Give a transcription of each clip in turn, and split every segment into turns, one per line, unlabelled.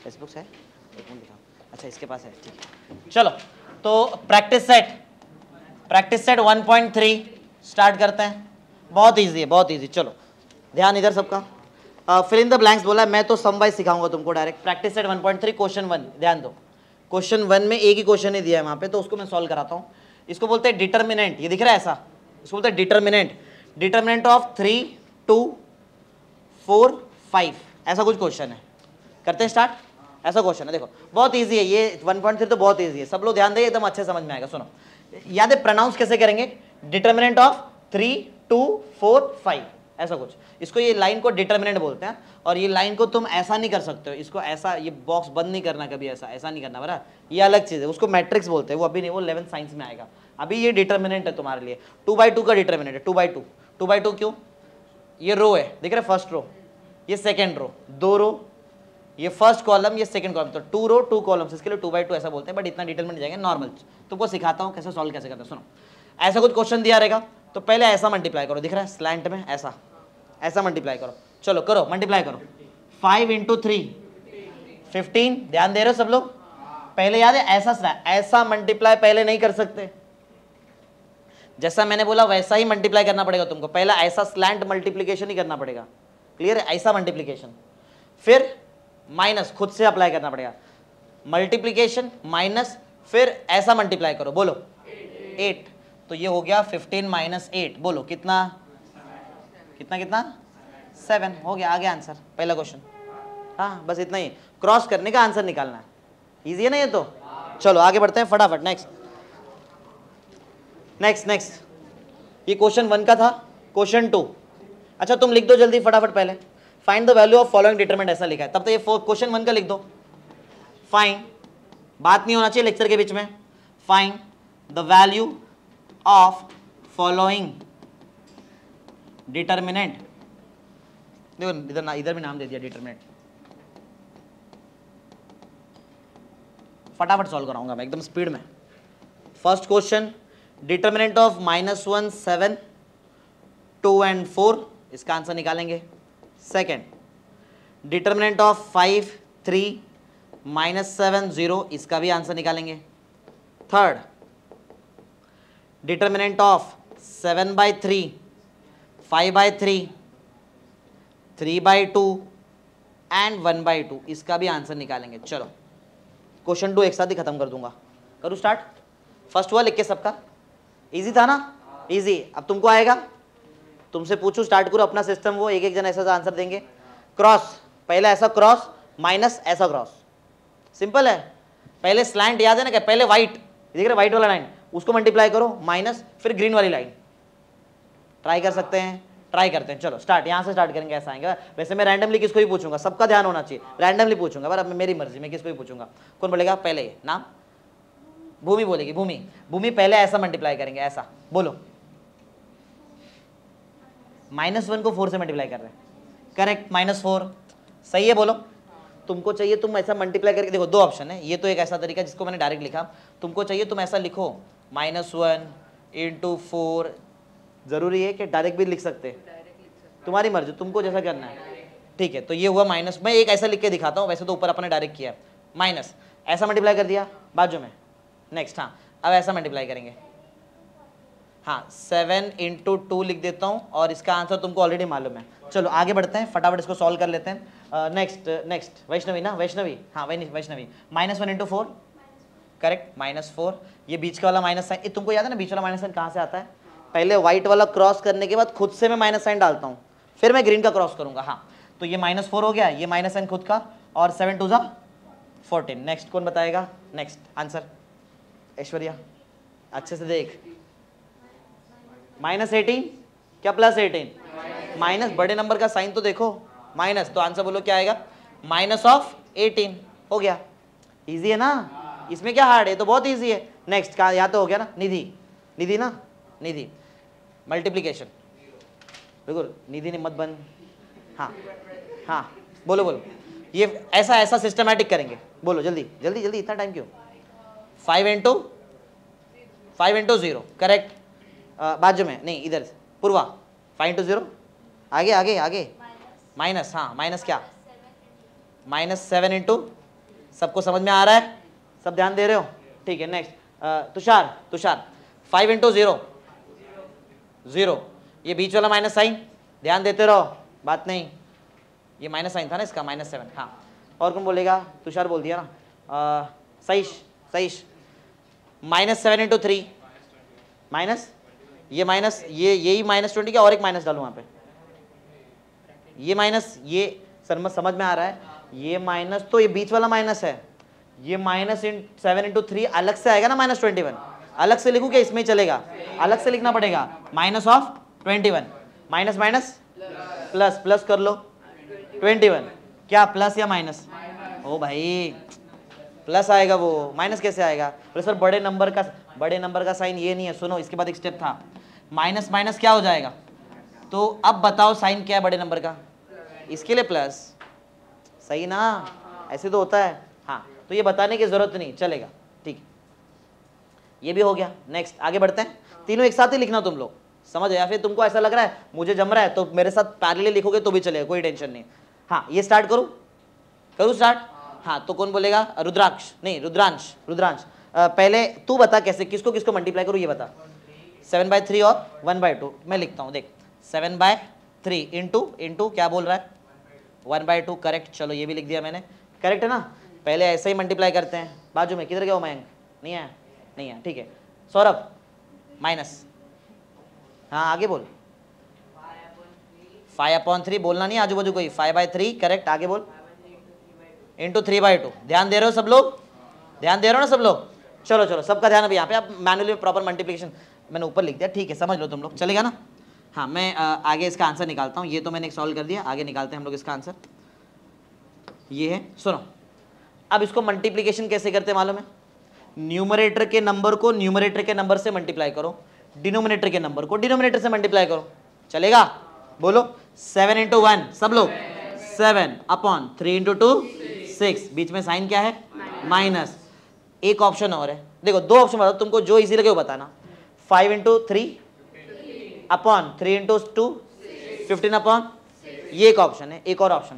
Text books है, एक minute दिखाओ। अच्छा इसके पास है, ठीक है। चलो तो प्रैक्टिस सेट 1.3 स्टार्ट करते हैं। बहुत इजी है, बहुत इजी। चलो ध्यान इधर सबका। फिल इन द ब्लैंक्स बोला है, मैं तो सम वाइज सिखाऊंगा तुमको डायरेक्ट। प्रैक्टिस सेट 1.3 क्वेश्चन 1 ध्यान दो। क्वेश्चन 1 में एक ही क्वेश्चन ही दिया है वहां पे, तो उसको मैं सॉल्व कराता हूँ। इसको बोलते हैं डिटर्मिनेंट, ये दिख रहा है ऐसा, इसको बोलते हैं डिटर्मिनेंट ऑफ 3, 2, 4, 5, ऐसा कुछ क्वेश्चन है। करते हैं स्टार्ट। ऐसा क्वेश्चन है, देखो बहुत इजी है ये 1.3 तो बहुत इजी है, सब लोग ध्यान दें, एकदम अच्छे समझ में आएगा। सुनो, याद है प्रोनाउंस कैसे करेंगे? डिटर्मिनेंट ऑफ 3, 2, 4, 5, ऐसा कुछ। इसको ये लाइन को डिटर्मिनेंट बोलते हैं। और ये लाइन को तुम ऐसा नहीं कर सकते हो, इसको ऐसा, ये बॉक्स बंद नहीं करना कभी, ऐसा नहीं करना, बराबर। ये अलग चीज है, उसको मैट्रिक्स बोलते हैं, वो अभी नहीं, वो 11th साइंस में आएगा। अभी ये डिटर्मिनेंट है तुम्हारे लिए। 2/2 का डिटर्मिनेंट है, 2/2। 2/2 क्यों? ये रो है, दिख रहा है, फर्स्ट रो, ये सेकेंड रो, 2 रो, ये फर्स्ट कॉलम, ये सेकंड कॉलम, तो 2 रो 2 कॉलम्स, इसके लिए 2/2 ऐसा बोलते हैं। बट इतना डिटेल में नहीं जाएंगे, नॉर्मल तुमको सिखाता हूँ कैसे सॉल्व कैसे करते हैं। सुनो, ऐसा कुछ क्वेश्चन दिया रहेगा, तो पहले ऐसा मल्टीप्लाई करो, दिख रहा है स्लैंट में, ऐसा मल्टीप्लाई करो। चलो करो, मल्टीप्लाई करो। 5 × 3 15, ध्यान दे रहे हो सब लोग? पहले याद है ऐसा मल्टीप्लाई पहले नहीं कर सकते, जैसा मैंने बोला वैसा ही मल्टीप्लाई करना पड़ेगा तुमको। पहला ऐसा स्लैंट मल्टीप्लीकेशन ही करना पड़ेगा, क्लियर है? ऐसा मल्टीप्लीकेशन, फिर माइनस खुद से अप्लाई करना पड़ेगा, मल्टीप्लीकेशन माइनस, फिर ऐसा मल्टीप्लाई करो। बोलो 8, तो ये हो गया 15 - 8, बोलो कितना 7 हो गया। आ गया आंसर, पहला क्वेश्चन। हाँ बस इतना ही, क्रॉस करने का आंसर निकालना है। इजी है ना ये तो? चलो आगे बढ़ते हैं फटाफट। नेक्स्ट ये क्वेश्चन 1 का था। क्वेश्चन 2, अच्छा तुम लिख दो जल्दी फटाफट। पहले find the value of following determinant ऐसा लिखा है, तब तो ये क्वेश्चन 1 का लिख दो। फाइंड, बात नहीं होना चाहिए लेक्चर के बीच में। Find the value of following determinant. देखो इधर भी नाम दे दिया डिटरमिनेंट। फटाफट सॉल्व कराऊंगा मैं एकदम स्पीड में। First question, determinant of -1, 7, 2 and 4, इसका आंसर निकालेंगे। सेकेंड, डिटरमिनेंट ऑफ 5, 3, -7, 0, इसका भी आंसर निकालेंगे। थर्ड, डिटरमिनेंट ऑफ 7/3, 5/3, 3/2 एंड 1/2, इसका भी आंसर निकालेंगे। चलो क्वेश्चन 2 एक साथ ही खत्म कर दूंगा। करूँ स्टार्ट? फर्स्ट हुआ लिख के सबका, इजी था ना? इजी। अब तुमको आएगा, तुमसे पूछूं, स्टार्ट करो अपना सिस्टम, वो एक जन ऐसा आंसर देंगे। क्रॉस, पहले ऐसा क्रॉस माइनस ऐसा क्रॉस, सिंपल है। पहले स्लैंट याद है ना, क्या? पहले व्हाइट, देख रहे व्हाइट वाला लाइन, उसको मल्टीप्लाई करो माइनस, फिर ग्रीन वाली लाइन। ट्राई कर सकते हैं, ट्राई करते हैं। चलो स्टार्ट, यहां से स्टार्ट करेंगे। ऐसा आएगा। वैसे मैं रैंडमली किसको भी पूछूंगा, सबका ध्यान होना चाहिए, रैंडमली पूछूंगा, पर अब मेरी मर्जी, मैं किसको भी पूछूंगा। कौन बोलेगा पहले? नाम भूमि बोलेगी। भूमि पहले ऐसा मल्टीप्लाई करेंगे, ऐसा बोलो। -1 को 4 से मल्टीप्लाई कर रहे हैं, करेक्ट। -4 सही है, बोलो। तुमको चाहिए तुम ऐसा मल्टीप्लाई करके देखो, 2 ऑप्शन है। ये तो एक ऐसा तरीका जिसको मैंने डायरेक्ट लिखा। तुमको चाहिए तुम ऐसा लिखो, -1 × 4। जरूरी है कि डायरेक्ट भी लिख सकते हैं, तुम्हारी मर्जी, तुमको जैसा करना है, ठीक है। तो ये हुआ माइनस, मैं एक ऐसा लिख के दिखाता हूँ, वैसे तो ऊपर अपने डायरेक्ट किया है। माइनस ऐसा मल्टीप्लाई कर दिया बाजू में। नेक्स्ट, हाँ अब ऐसा मल्टीप्लाई करेंगे। हाँ 7 × 2 लिख देता हूँ, और इसका आंसर तुमको ऑलरेडी मालूम है। चलो आगे बढ़ते हैं, फटाफट इसको सॉल्व कर लेते हैं। नेक्स्ट वैष्णवी ना, वैष्णवी, हाँ वैष्णवी। -1 × 4, करेक्ट, -4। ये बीच का वाला माइनस साइन, तुमको याद है ना बीच वाला माइनस साइन कहाँ से आता है? पहले व्हाइट वाला क्रॉस करने के बाद खुद से मैं माइनस साइन डालता हूँ, फिर मैं ग्रीन का क्रॉस करूंगा। हाँ तो ये -4 हो गया, ये माइनस साइन खुद का, और 7 × 2 = 14। नेक्स्ट कौन बताएगा? नेक्स्ट आंसर ऐश्वर्या, अच्छे से देख। -18 क्या +18? माइनस, बड़े नंबर का साइन तो देखो, माइनस, तो आंसर बोलो क्या आएगा? -18 हो गया। इजी है ना, इसमें क्या हार्ड है? तो बहुत इजी है। नेक्स्ट का यहाँ तो हो गया ना, निधि ना, निधि मल्टीप्लीकेशन, बिल्कुल निधि ने मत बन। हाँ बोलो। ये ऐसा सिस्टमैटिक करेंगे, बोलो जल्दी, इतना टाइम क्यों? 5 × 0, करेक्ट। बाजू में नहीं, इधर पूर्वा, 5 × 0, आगे माइनस, हाँ माइनस क्या? -7 × सबको समझ में आ रहा है? सब ध्यान दे रहे हो? ठीक है, नेक्स्ट तुषार 5 इंटू 0 0, ये बीच वाला माइनस साइन ध्यान देते रहो, बात नहीं, ये माइनस साइन था ना इसका, -7। हाँ, और कौन बोलेगा? तुषार बोल दिया ना। सहीश -7 इंटू 3 माइनस, ये माइनस, ये यही -20 क्या और एक माइनस डालूं वहां पे? ये माइनस, ये समझ में आ रहा है? ये माइनस तो ये बीच वाला माइनस है, ये -7 इंटू 3 अलग से आएगा ना -21, अलग से लिखूं क्या? इसमें ही चलेगा, अलग से लिखना पड़ेगा, -21, माइनस माइनस प्लस, प्लस कर लो 21, क्या प्लस या माइनस? ओ भाई प्लस आएगा, वो माइनस कैसे आएगा? बोले सर बड़े नंबर का साइन ये नहीं है। सुनो, इसके बाद एक स्टेप था, माइनस माइनस क्या हो जाएगा? तो अब बताओ साइन क्या है बड़े नंबर का? इसके लिए प्लस, सही ना? ऐसे तो होता है। हाँ, तो ये बताने की जरूरत नहीं, चलेगा, ठीक है, ये भी हो गया। नेक्स्ट आगे बढ़ते हैं, तीनों एक साथ ही लिखना तुम लोग, समझ, या फिर तुमको ऐसा लग रहा है मुझे जम रहा है तो मेरे साथ पैरेलल लिखोगे तो भी चलेगा, कोई टेंशन नहीं। हाँ, ये स्टार्ट करूँ स्टार्ट? हाँ, तो कौन बोलेगा? रुद्रांश पहले तू बता कैसे, किसको किसको मल्टीप्लाई करूँ ये बता। 7/3 और 1/2 मैं लिखता हूँ, देख 7/3 इंटू क्या बोल रहा है? 1/2, करेक्ट। चलो ये भी लिख दिया मैंने, करेक्ट है ना? पहले ऐसे ही मल्टीप्लाई करते हैं। बाजू में किधर गया वो मयंक? नहीं है, ठीक है। सौरभ माइनस, हाँ आगे बोल। 5/3 बोलना नहीं आजू बाजू कोई, 5/3 करेक्ट, आगे बोल। इंटू 3/2, ध्यान दे रहे हो सब लोग? ध्यान दे रहे हो ना सब लोग? चलो सबका ध्यान अभी यहाँ पे। आप मैनुअली प्रॉपर मल्टीप्लिकेशन मैंने ऊपर लिख दिया, ठीक है, समझ लो तुम लोग, चलेगा ना? हाँ, मैं आगे इसका आंसर निकालता हूँ, ये तो मैंने सॉल्व कर दिया, आगे निकालते हैं हम लोग इसका आंसर। ये है, सुनो, अब इसको मल्टीप्लिकेशन कैसे करते हैं मालूम है? न्यूमरेटर के नंबर को न्यूमरेटर के नंबर से मल्टीप्लाई करो, डिनोमिनेटर के नंबर को डिनोमिनेटर से मल्टीप्लाई करो, चलेगा? बोलो 7 इंटू 1, सब लोग 7/3 इंटू 2 6, बीच में साइन क्या है? माइनस। एक ऑप्शन और है, देखो दो ऑप्शन बताओ तुमको, जो इजी लगे वो बताना। 5 इंटू 3/3 इंटू 2 15/, ये एक ऑप्शन है। एक और ऑप्शन,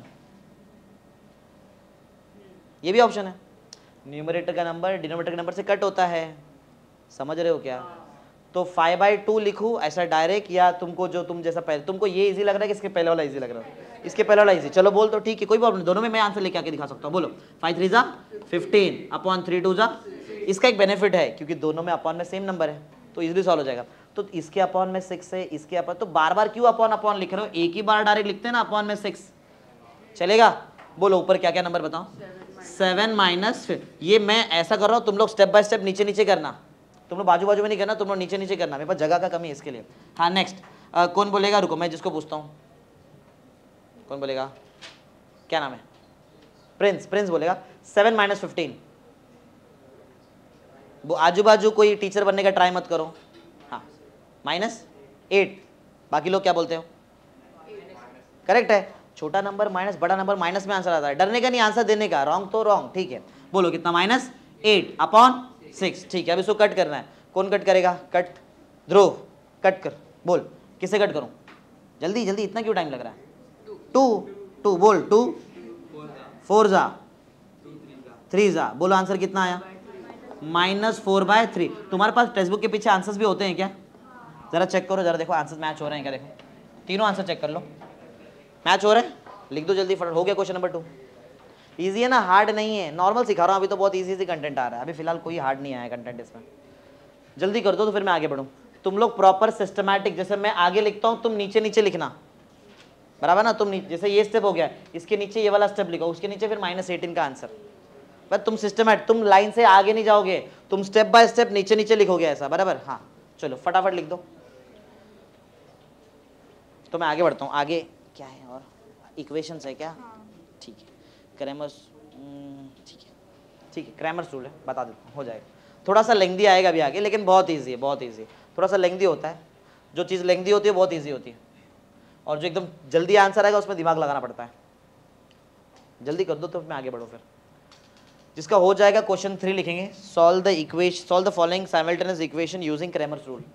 ये भी ऑप्शन है, न्यूमरेटर का नंबर डिनोमिनेटर के नंबर से कट होता है, समझ रहे हो क्या? तो 5/2 लिखूं ऐसा डायरेक्ट, या तुमको जो तुम जैसा पहले, तुमको ये इजी लग रहा है कि इसके पहले वाला इजी लग रहा है? इसके पहले वाला इजी, चलो बोल तो, ठीक है, कोई प्रॉब्लम नहीं, दोनों में मैं आंसर लेके आके दिखा सकता हूँ। बोलो 5 3 15/3 2 इसका एक बेनिफिट है क्योंकि दोनों में अपॉन में सेम नंबर है तो इजीली सॉल्व हो जाएगा। तो इसके अपॉन में 6 है, इसके अपॉन, तो बार बार क्यों अपॉन लिख रहे हो? एक ही बार डायरेक्ट लिखते हैं ना, अपॉन में 6, चलेगा? बोलो ऊपर क्या क्या नंबर बताओ? 7 माइनस, ये मैं ऐसा कर रहा हूँ, तुम लोग स्टेप बाय स्टेप नीचे नीचे करना, तुम लोग बाजू बाजू में नहीं करना, तुम लोग नीचे नीचे करना, मेरे पास जगह का कमी है इसके लिए। हाँ नेक्स्ट कौन बोलेगा? रुको मैं जिसको पूछता हूँ, कौन बोलेगा? क्या नाम है? प्रिंस बोलेगा। 7 माइनस 15, आजू बाजू कोई टीचर बनने का ट्राई मत करो। हाँ, -8, बाकी लोग क्या बोलते हो? करेक्ट है, छोटा नंबर माइनस, बड़ा नंबर माइनस में आंसर आता है, डरने का नहीं, आंसर देने का, रॉन्ग तो रॉन्ग, ठीक है। बोलो कितना? -8/6, ठीक है। अब इसको कट करना है, कौन कट करेगा? कट, ध्रुव कट कर, बोल किसे कट करूं? जल्दी जल्दी, इतना क्यों टाइम लग रहा है? 2 बोल, 2 4 जा 3 जा, बोलो आंसर कितना आया? -4/3। तुम्हारे पास टेक्स्ट बुक के पीछे आंसर्स भी होते हैं क्या? जरा चेक करो, जरा देखो आंसर मैच हो रहे हैं क्या, देखो तीनों आंसर चेक कर लो, मैच हो रहे हैं, लिख दो जल्दी फटाफट। हो गया क्वेश्चन नंबर 2, इजी है ना, हार्ड नहीं है, नॉर्मल सिखा रहा हूँ अभी तो, बहुत इजी कंटेंट आ रहा है अभी फिलहाल, कोई हार्ड नहीं आया कंटेंट इसमें। जल्दी कर दो तो फिर मैं आगे बढ़ूँ। तुम लोग प्रॉपर सिस्टमैटिक, जैसे मैं आगे लिखता हूँ तुम नीचे नीचे लिखना, बराबर ना? तुम जैसे ये स्टेप हो गया, इसके नीचे ये वाला स्टेप लिखो, उसके नीचे फिर -18 का आंसर, बस तुम सिस्टमैटिक, तुम लाइन से आगे नहीं जाओगे, तुम स्टेप बाय स्टेप नीचे नीचे लिखोगे ऐसा, बराबर? हाँ चलो फटाफट लिख दो, तो मैं आगे बढ़ता हूँ। आगे क्या है और इक्वेशंस है क्या? ठीक है, क्रैमर्स, ठीक है क्रैमर्स रूल है, बता देता हूँ, हो जाएगा। थोड़ा सा लेंथी आएगा अभी आगे, लेकिन बहुत इजी है, बहुत इजी। थोड़ा सा लेंथी होता है, जो चीज़ लेंथी होती है बहुत इजी होती है, और जो एकदम जल्दी आंसर आएगा उसमें दिमाग लगाना पड़ता है। जल्दी कर दो तो मैं आगे बढ़ूँ फिर। जिसका हो जाएगा क्वेश्चन 3 लिखेंगे, solve the following simultaneous equation using Cramer's rule.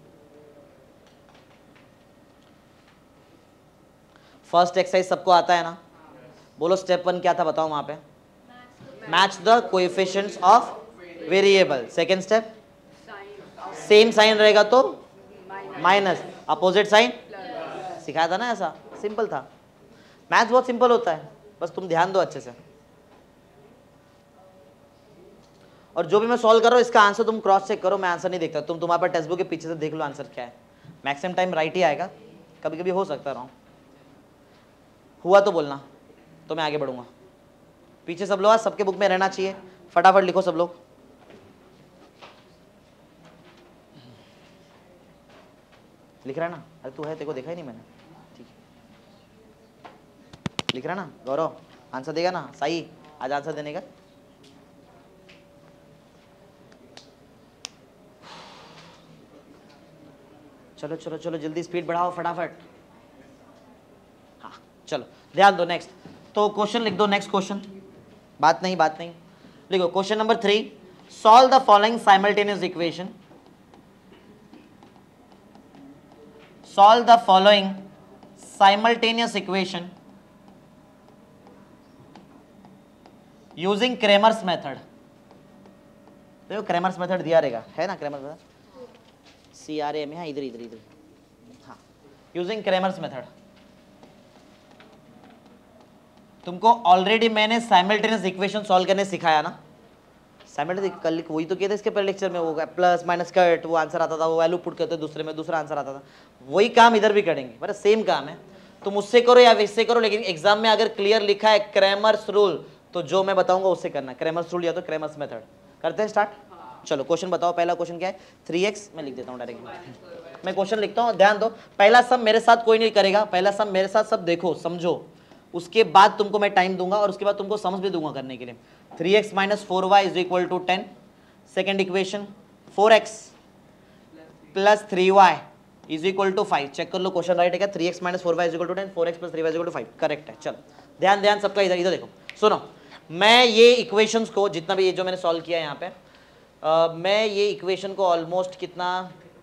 First exercise सबको आता है ना? बोलो स्टेप 1 क्या था, बताओ वहां पे? Match the coefficients of variable. Second step, same sign रहेगा तो माइनस, अपोजिट साइन, सिखाया था ना, ऐसा सिंपल था। मैथ्स बहुत सिंपल होता है, बस तुम ध्यान दो अच्छे से। और जो भी मैं सॉल्व कर रहा हूँ इसका आंसर तुम क्रॉस चेक करो, मैं आंसर नहीं देखता, तुम तुम्हारे पास टेक्स्ट बुक के पीछे से देख लो आंसर क्या है। मैक्सिमम टाइम राइट ही आएगा, कभी कभी हो सकता रॉन्ग, हुआ तो बोलना, तो मैं आगे बढ़ूंगा। पीछे सब लोग, सबके बुक में रहना चाहिए, फटाफट लिखो सब लोग। लिख रहा है ना? अरे तू है, तेरे को देखा ही नहीं मैंने, ठीक है। लिख रहा है ना गौरव? आंसर देगा ना साई? आज आंसर देने का। चलो चलो चलो जल्दी स्पीड बढ़ाओ फटाफट। हाँ चलो ध्यान दो। नेक्स्ट तो क्वेश्चन लिख दो, नेक्स्ट क्वेश्चन। बात नहीं लिखो। Question number 3, solve the following simultaneous equation. Solve the following simultaneous equation using Cramer's method। देखो Cramer's method दिया रहेगा, है ना Cramer's method, CRAM, हाँ इधर, हाँ using Cramer's method। तुमको ऑलरेडी मैंने साइमल्टेनियस इक्वेशन सॉल्व करने सिखाया ना। साइमल्टेनियस कल वही तो किया था इसके पहले लेक्चर में, वो प्लस माइनस कट, वो आंसर आता था, वो वैल्यू पुट करते दूसरे में, दूसरा आंसर आता था। वही काम इधर भी करेंगे, बस सेम काम है। तुम उससे करो या वैसे करो, लेकिन एग्जाम में अगर क्लियर लिखा है क्रेमर्स रूल, तो जो मैं बताऊंगा उससे करना, क्रेमर्स रूल या तो क्रेमर्स मेथड। करते हैं स्टार्ट। चलो क्वेश्चन बताओ, पहला क्वेश्चन क्या है? 3x, मैं लिख देता हूँ डायरेक्ट, मैं क्वेश्चन लिखता हूँ, ध्यान दो। पहला सम मेरे साथ कोई नहीं करेगा, पहला सम मेरे साथ सब देखो समझो, उसके बाद तुमको मैं टाइम दूंगा और उसके बाद तुमको समझ भी दूंगा करने के लिए। 3x - 4y = 10। Second equation 4x + 3y = 5। Check कर लो क्वेश्चन राइट है क्या? 3x - 4y = 10, 4x + 3y = 5, correct है। चलो ध्यान सबका, इधर देखो, सुनो। मैं ये इक्वेशंस को जितना भी ये जो मैंने सॉल्व किया है यहाँ पे, मैं ये इक्वेशन को ऑलमोस्ट कितना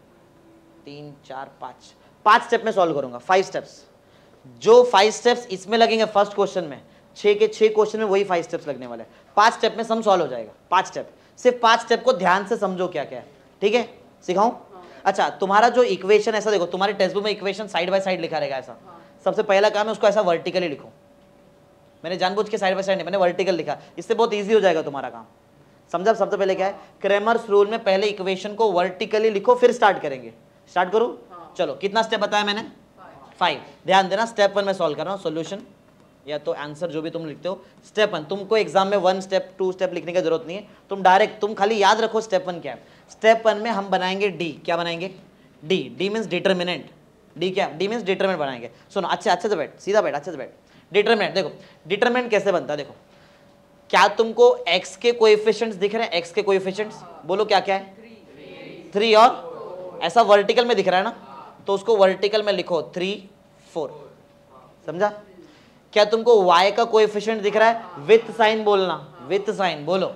3 4 5 स्टेप में सॉल्व करूंगा, 5 स्टेप्स। जो 5 स्टेप्स इसमें लगेंगे फर्स्ट क्वेश्चन में, 6 के 6 क्वेश्चन में वही 5 स्टेप्स लगने वाले हैं। 5 स्टेप में सम सॉल्व हो जाएगा, 5 स्टेप, सिर्फ 5 स्टेप को ध्यान से समझो क्या क्या है, ठीक है? सिखाऊं? अच्छा, तुम्हारा जो इक्वेशन ऐसा देखो, तुम्हारे टेक्स्ट बुक में इक्वेशन साइड बाय साइड लिखा रहेगा ऐसा। सबसे पहला काम है उसको ऐसा वर्टिकली लिखो। मैंने जानबूझ के साइड बाय साइड नहीं, मैंने वर्टिकल लिखा, इससे बहुत ईजी हो जाएगा तुम्हारा काम। समझा? सबसे पहले क्या है, क्रेमर्स रूल में पहले इक्वेशन को वर्टिकली लिखो, फिर स्टार्ट करेंगे। स्टार्ट करूं? चलो, कितना स्टेप बताया मैंने? 5। ध्यान देना, स्टेप 1 में सॉल्व कर रहा हूँ, सोल्यूशन या तो आंसर जो भी तुम लिखते हो। स्टेप 1, तुमको एग्जाम में 1 स्टेप 2 स्टेप लिखने की जरूरत नहीं है, तुम डायरेक्ट, तुम खाली याद रखो स्टेप 1 क्या है। स्टेप 1 में हम बनाएंगे डी। क्या बनाएंगे? D. D means determinant. D क्या? डी मीन्स डिटर्मिनेंट बनाएंगे। सुनो, अच्छे से बैठ, सीधा बैठ, अच्छे से बैठ। डिटर्मिनेंट देखो, डिटर्मिनेंट कैसे बनता है देखो। क्या तुमको x के कोएफिशिएंट्स दिख रहे हैं? x के कोएफिशिएंट्स बोलो क्या क्या है? 3 और ऐसा वर्टिकल में दिख रहा है ना, तो उसको वर्टिकल में लिखो 3 4। समझा? क्या तुमको y का कोएफिशिएंट दिख रहा है? विथ साइन बोलना, विथ साइन बोलो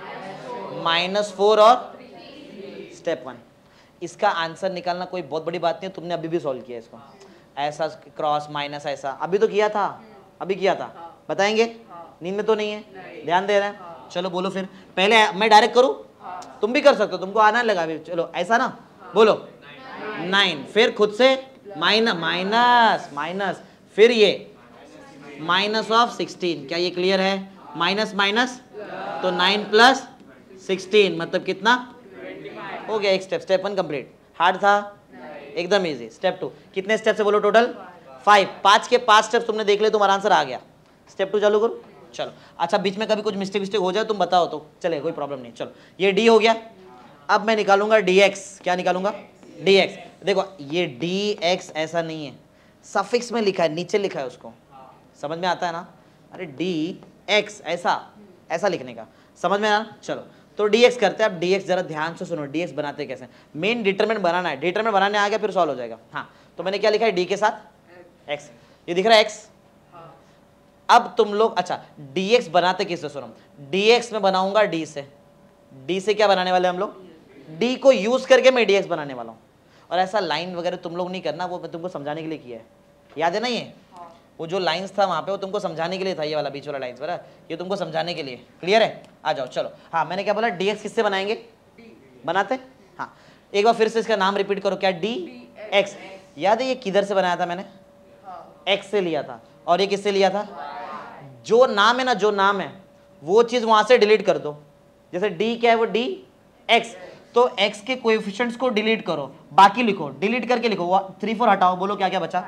-4 और स्टेप 1। इसका आंसर निकालना कोई बहुत बड़ी बात नहीं है, तुमने अभी भी सॉल्व किया इसको, ऐसा क्रॉस माइनस ऐसा अभी तो किया था, अभी किया था। बताएंगे? नींद में तो नहीं है, ध्यान दे रहे हैं? चलो बोलो फिर, पहले मैं डायरेक्ट करूं? तुम भी कर सकते हो, तुमको आना लगा भी। चलो ऐसा ना बोलो 9, फिर खुद से माइनस, फिर ये -16। क्या ये क्लियर है? माइनस माइनस तो 9 + 16 मतलब कितना हो गया? एक स्टेप, स्टेप 1 कंप्लीट। हार्ड था? एकदम इजी। स्टेप 2, कितने स्टेप से बोलो टोटल? 5। 5 के 5 स्टेप तुमने देख ले, तुम्हारा आंसर आ गया। स्टेप 2 चालू करो। चलो, अच्छा बीच में कभी कुछ मिस्टेक हो जाए तुम बताओ तो चले, कोई प्रॉब्लम नहीं। चलो, ये डी हो गया। अब मैं निकालूंगा dx। क्या निकालूंगा? dx। देखो ये dx ऐसा नहीं है, सफिक्स में लिखा है, नीचे लिखा है, उसको समझ में आता है ना? अरे dx ऐसा लिखने का, समझ में आना? चलो तो dx करते हैं। अब dx जरा ध्यान से सुनो, dx बनाते कैसे? मेन डिटरमिनेंट बनाना है, डिटरमिनेंट बनाने आ गया फिर सॉल्व हो जाएगा। हाँ, तो मैंने क्या लिखा है? d के साथ x, ये दिख रहा है x। अब तुम लोग, अच्छा dx बनाते किससे? सुनो, dx में बनाऊंगा d से। d से क्या बनाने वाले हम लोग? d को यूज करके मैं dx बनाने वाला हूं। और ऐसा लाइन वगैरह तुम लोग नहीं करना, वो मैं तुमको समझाने के लिए किया है, याद है ना? ये वो जो लाइंस था वहां पे वो तुमको समझाने के लिए था, ये वाला बीच वाला लाइंस बरा, ये तुमको समझाने के लिए। क्लियर है? आ जाओ चलो। हाँ मैंने क्या बोला, dx किससे बनाएंगे? बनाते? हाँ एक बार फिर से इसका नाम रिपीट करो, क्या? dx। याद है ये किधर से बनाया था मैंने? x से लिया था। और ये किससे लिया था? जो नाम है ना, जो नाम है वो चीज वहां से डिलीट कर दो। जैसे d क्या है, वो dx, तो x के कोएफिशिएंट्स को डिलीट करो, बाकी लिखो, डिलीट करके लिखो। 3 4 हटाओ, बोलो क्या क्या बचा?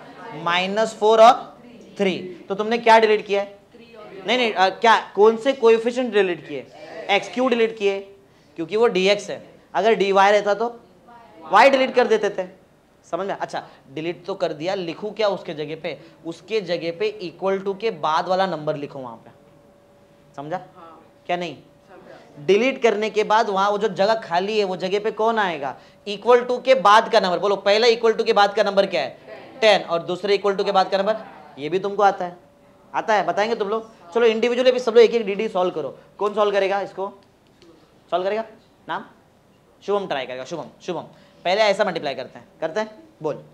-4 और 3। तो तुमने क्या डिलीट किया है? नहीं क्या, कौन से कोएफिशिएंट डिलीट किए? x। क्यों डिलीट किए? क्योंकि वो dx है। अगर dy रहता तो y डिलीट कर देते थे। समझ में? अच्छा डिलीट तो कर दिया, लिखूं क्या उसके जगह पे? उसके जगह पे इक्वल टू के बाद वाला नंबर लिखो वहां पे। समझा? क्या नहीं? डिलीट करने के बाद वहां वो जो जगह खाली है वो जगह पे कौन आएगा? इक्वल टू के बाद का नंबर। बोलो पहला इक्वल टू के बाद का नंबर क्या है? 10। और दूसरे इक्वल टू के बाद का नंबर, ये भी तुमको आता है? आता है? बताएंगे तुम लोग? चलो इंडिविजुअली भी सब लोग एक एक डी सॉल्व करो। कौन सॉल्व करेगा इसको? सॉल्व करेगा? नाम? शुभम ट्राई करेगा। शुभम पहले ऐसा मल्टीप्लाई करते हैं। बोल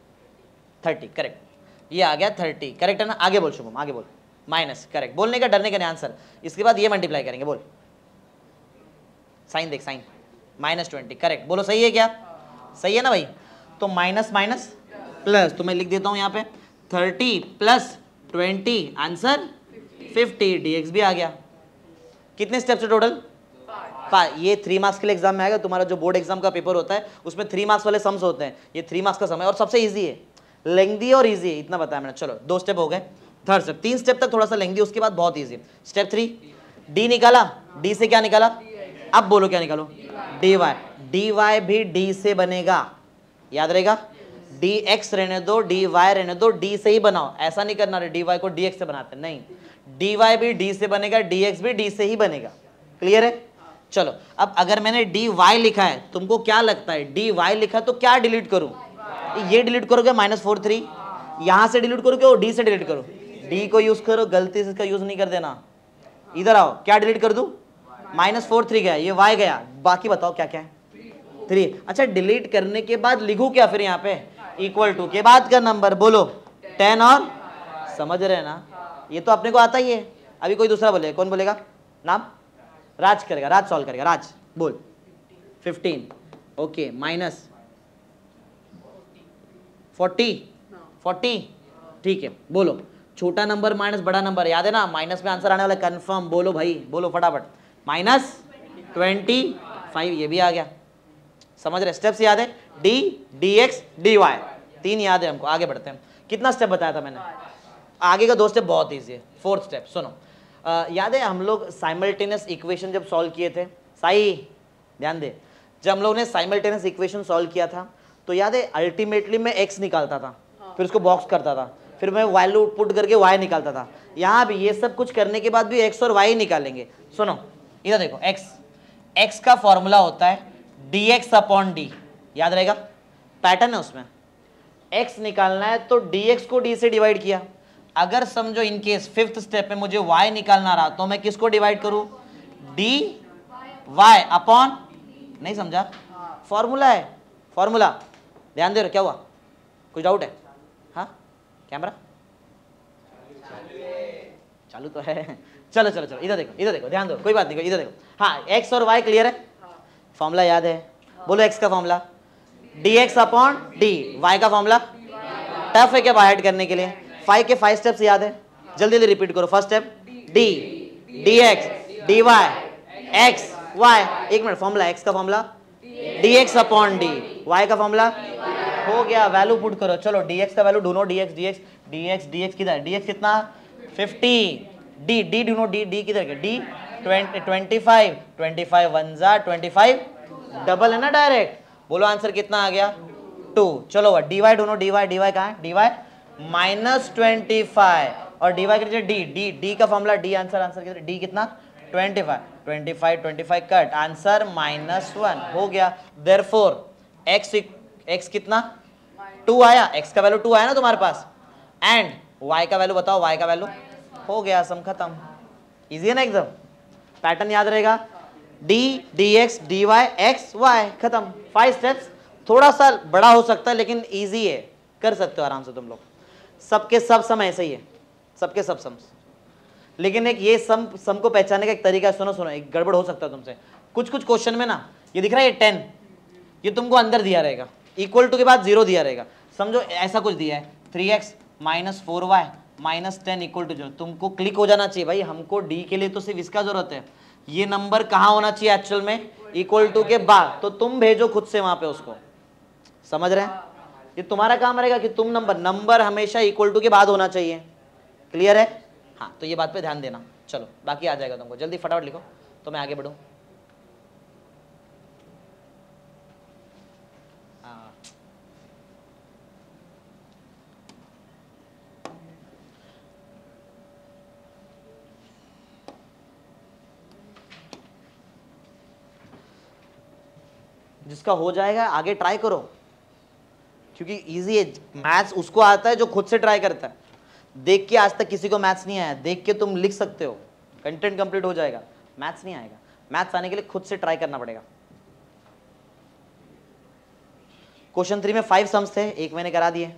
30 करेक्ट। ये आ गया 30 करेक्ट है ना? आगे बोल शुभम, आगे बोल। माइनस करेक्ट, बोलने का डरने का नहीं आंसर। इसके बाद ये मल्टीप्लाई करेंगे, बोल साइन देख, साइन -20 करेक्ट। बोलो सही है क्या? सही है ना भाई? तो माइनस माइनस प्लस, तो मैं लिख देता हूं यहाँ पे 30 + 20 आंसर 50। dx भी आ गया। कितने स्टेप्स है टोटल? 5। ये 3 मार्क्स के लिए एग्जाम में आएगा। तुम्हारा जो बोर्ड एग्जाम का पेपर होता है उसमें 3 मार्क्स वाले सम्स होते हैं। ये 3 मार्क्स का सम है और सबसे इजी है, लेंथी और इजी है, इतना बताया मैंने। चलो 2 स्टेप हो गए। थर्ड स्टेप, 3 स्टेप तक थोड़ा सा लेंथी, उसके बाद बहुत इजी। स्टेप 3, d निकाला, d से क्या निकाला? अब बोलो क्या निकालो? dy। dy भी d से बनेगा, याद रहेगा? dx रहने दो, dy रहने दो, d से ही बनाओ। ऐसा नहीं करना dy को dx से बनाते, नहीं। dy भी d से बनेगा, dx भी d से ही बनेगा। क्लियर है? चलो अब अगर मैंने dy लिखा है, तुमको क्या लगता है dy लिखा तो क्या डिलीट करूं? ये डिलीट करोगे -4 3, यहां से डिलीट करोगे और d से डिलीट करो। d को यूज करो, गलती से इसका यूज नहीं कर देना। इधर आओ, क्या डिलीट कर दूं? -4 3 गया, ये y गया, बाकी बताओ क्या क्या है? 3। अच्छा डिलीट करने के बाद लिखूं क्या फिर यहाँ पे? इक्वल टू के बाद का नंबर, बोलो 10 और, समझ रहे हैं ना? ये तो अपने को आता ही है। अभी कोई दूसरा बोलेगा, कौन बोलेगा? नाम? राज करेगा, राज सॉल्व करेगा। राज बोल 15 ओके, -40 ठीक है। बोलो छोटा नंबर माइनस बड़ा नंबर, याद है ना? माइनस में आंसर आने वाला कंफर्म। बोलो भाई, बोलो फटाफट। -25, ये भी आ गया। समझ रहे? स्टेप्स याद है? d, dx, dy, 3 याद है हमको। आगे बढ़ते हैं। कितना स्टेप बताया था मैंने? आगे का 2 स्टेप बहुत ईजी है। 4th स्टेप सुनो। याद है हम लोग साइमल्टेनियस इक्वेशन जब सॉल्व किए थे? साई ध्यान दे, जब हम लोग ने साइमल्टेनियस इक्वेशन सॉल्व किया था तो याद है अल्टीमेटली मैं x निकालता था, फिर उसको बॉक्स करता था, फिर मैं वैल्यू पुट करके y निकालता था। यहाँ भी ये सब कुछ करने के बाद भी x और y निकालेंगे। सुनो इधर देखो, x का फॉर्मूला होता है dx/d, याद रहेगा? पैटर्न है उसमें। x निकालना है तो dx को d से डिवाइड किया। अगर समझो इन केस 5th स्टेप में मुझे y निकालना रहा तो मैं किसको डिवाइड करूं? dy/, नहीं समझा? फॉर्मूला है, फॉर्मूला। ध्यान दे रहे? क्या हुआ? कुछ डाउट है? हाँ कैमरा चालू तो है। चलो चलो चलो इधर देखो, इधर देखो, ध्यान दो, कोई बात नहीं, इधर देखो। हाँ x और y क्लियर है? फॉर्मूला याद है? बोलो x का फॉर्मूला dx/d, y का फॉर्मूला टफ है क्या बाहर करने के लिए? 5 के 5 स्टेप्स याद है? जल्दी जल्दी रिपीट करो। First step d, dx, dy, x, y। एक मिनट, फॉर्मूला x का फॉर्मूला dx/d, y का फॉर्मूला हो गया। वैल्यू पुट करो। चलो dx का वैल्यू ढूंढो, dx किधर? dx कितना? 50। d ढूंढो, d किधर गया? d 25 1 जा 25, डबल है ना डायरेक्ट। बोलो आंसर कितना आ गया? 2। चलो dy ढूंढो, dy कहाँ है? dy -25 और dy किधर? d का फॉर्मूला d, आंसर किधर? d कितना? 25 कट, आंसर -1 हो गया। देयरफॉर x कितना? 2 आया। x का वैल्यू 2 आया ना तुम्हारे पास। एंड y का वैल्यू बताओ, y का वैल्यू हो गया। सम खत्म। इजी है ना एकदम? पैटर्न याद रहेगा? d, dx, dy, x, y, खत्म। 5 स्टेप्स। थोड़ा सा बड़ा हो सकता है लेकिन इजी है, कर सकते हो आराम से तुम लोग। सबके सब सम ऐसे ही है, सबके सब सम। लेकिन एक ये सम को पहचानने का एक तरीका, सुनो सुनो, एक गड़बड़ हो सकता है तुमसे। कुछ कुछ क्वेश्चन में ना ये दिख रहा है ये 10, ये तुमको अंदर दिया रहेगा, इक्वल टू के बाद 0 दिया रहेगा। समझो ऐसा कुछ दिया है 3x minus 4y minus 10 equal to 0, तुमको क्लिक हो जाना चाहिए भाई, हमको डी के लिए तो सिर्फ इसका जरूरत है। ये नंबर कहाँ होना चाहिए एक्चुअल में, इक्वल टू के बाद, तो तुम भेजो खुद से वहां पे उसको, समझ रहे हैं? ये तुम्हारा काम रहेगा कि तुम नंबर हमेशा इक्वल टू के बाद होना चाहिए। क्लियर है? हाँ, तो ये बात पे ध्यान देना। चलो बाकी आ जाएगा तुमको, जल्दी फटाफट लिखो तो मैं आगे बढ़ूं। जिसका हो जाएगा आगे ट्राई करो, क्योंकि इजी है। मैथ्स उसको आता है जो खुद से ट्राई करता है। देख के आज तक किसी को मैथ्स नहीं आया, देख के तुम लिख सकते हो, कंटेंट कंप्लीट हो जाएगा। मैथ्स नहीं आएगा, मैथ्स आने के लिए खुद से ट्राई करना पड़ेगा। क्वेश्चन 3 में 5 सम्स थे, एक मैंने करा दिए,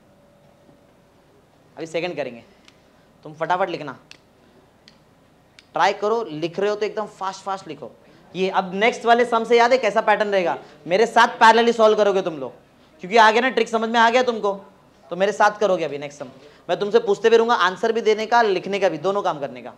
अभी सेकंड करेंगे। तुम फटाफट लिखना, ट्राई करो, लिख रहे हो तो एकदम फास्ट फास्ट लिखो। ये अब नेक्स्ट वाले सम से याद है कैसा पैटर्न रहेगा, मेरे साथ पैरेलली सॉल्व करोगे तुम लोग, क्योंकि आगे ना ट्रिक समझ में आ गया तुमको, तो मेरे साथ करोगे अभी नेक्स्ट सम। मैं तुमसे पूछते भी रहूंगा, आंसर भी देने का, लिखने का भी, दोनों काम करने का।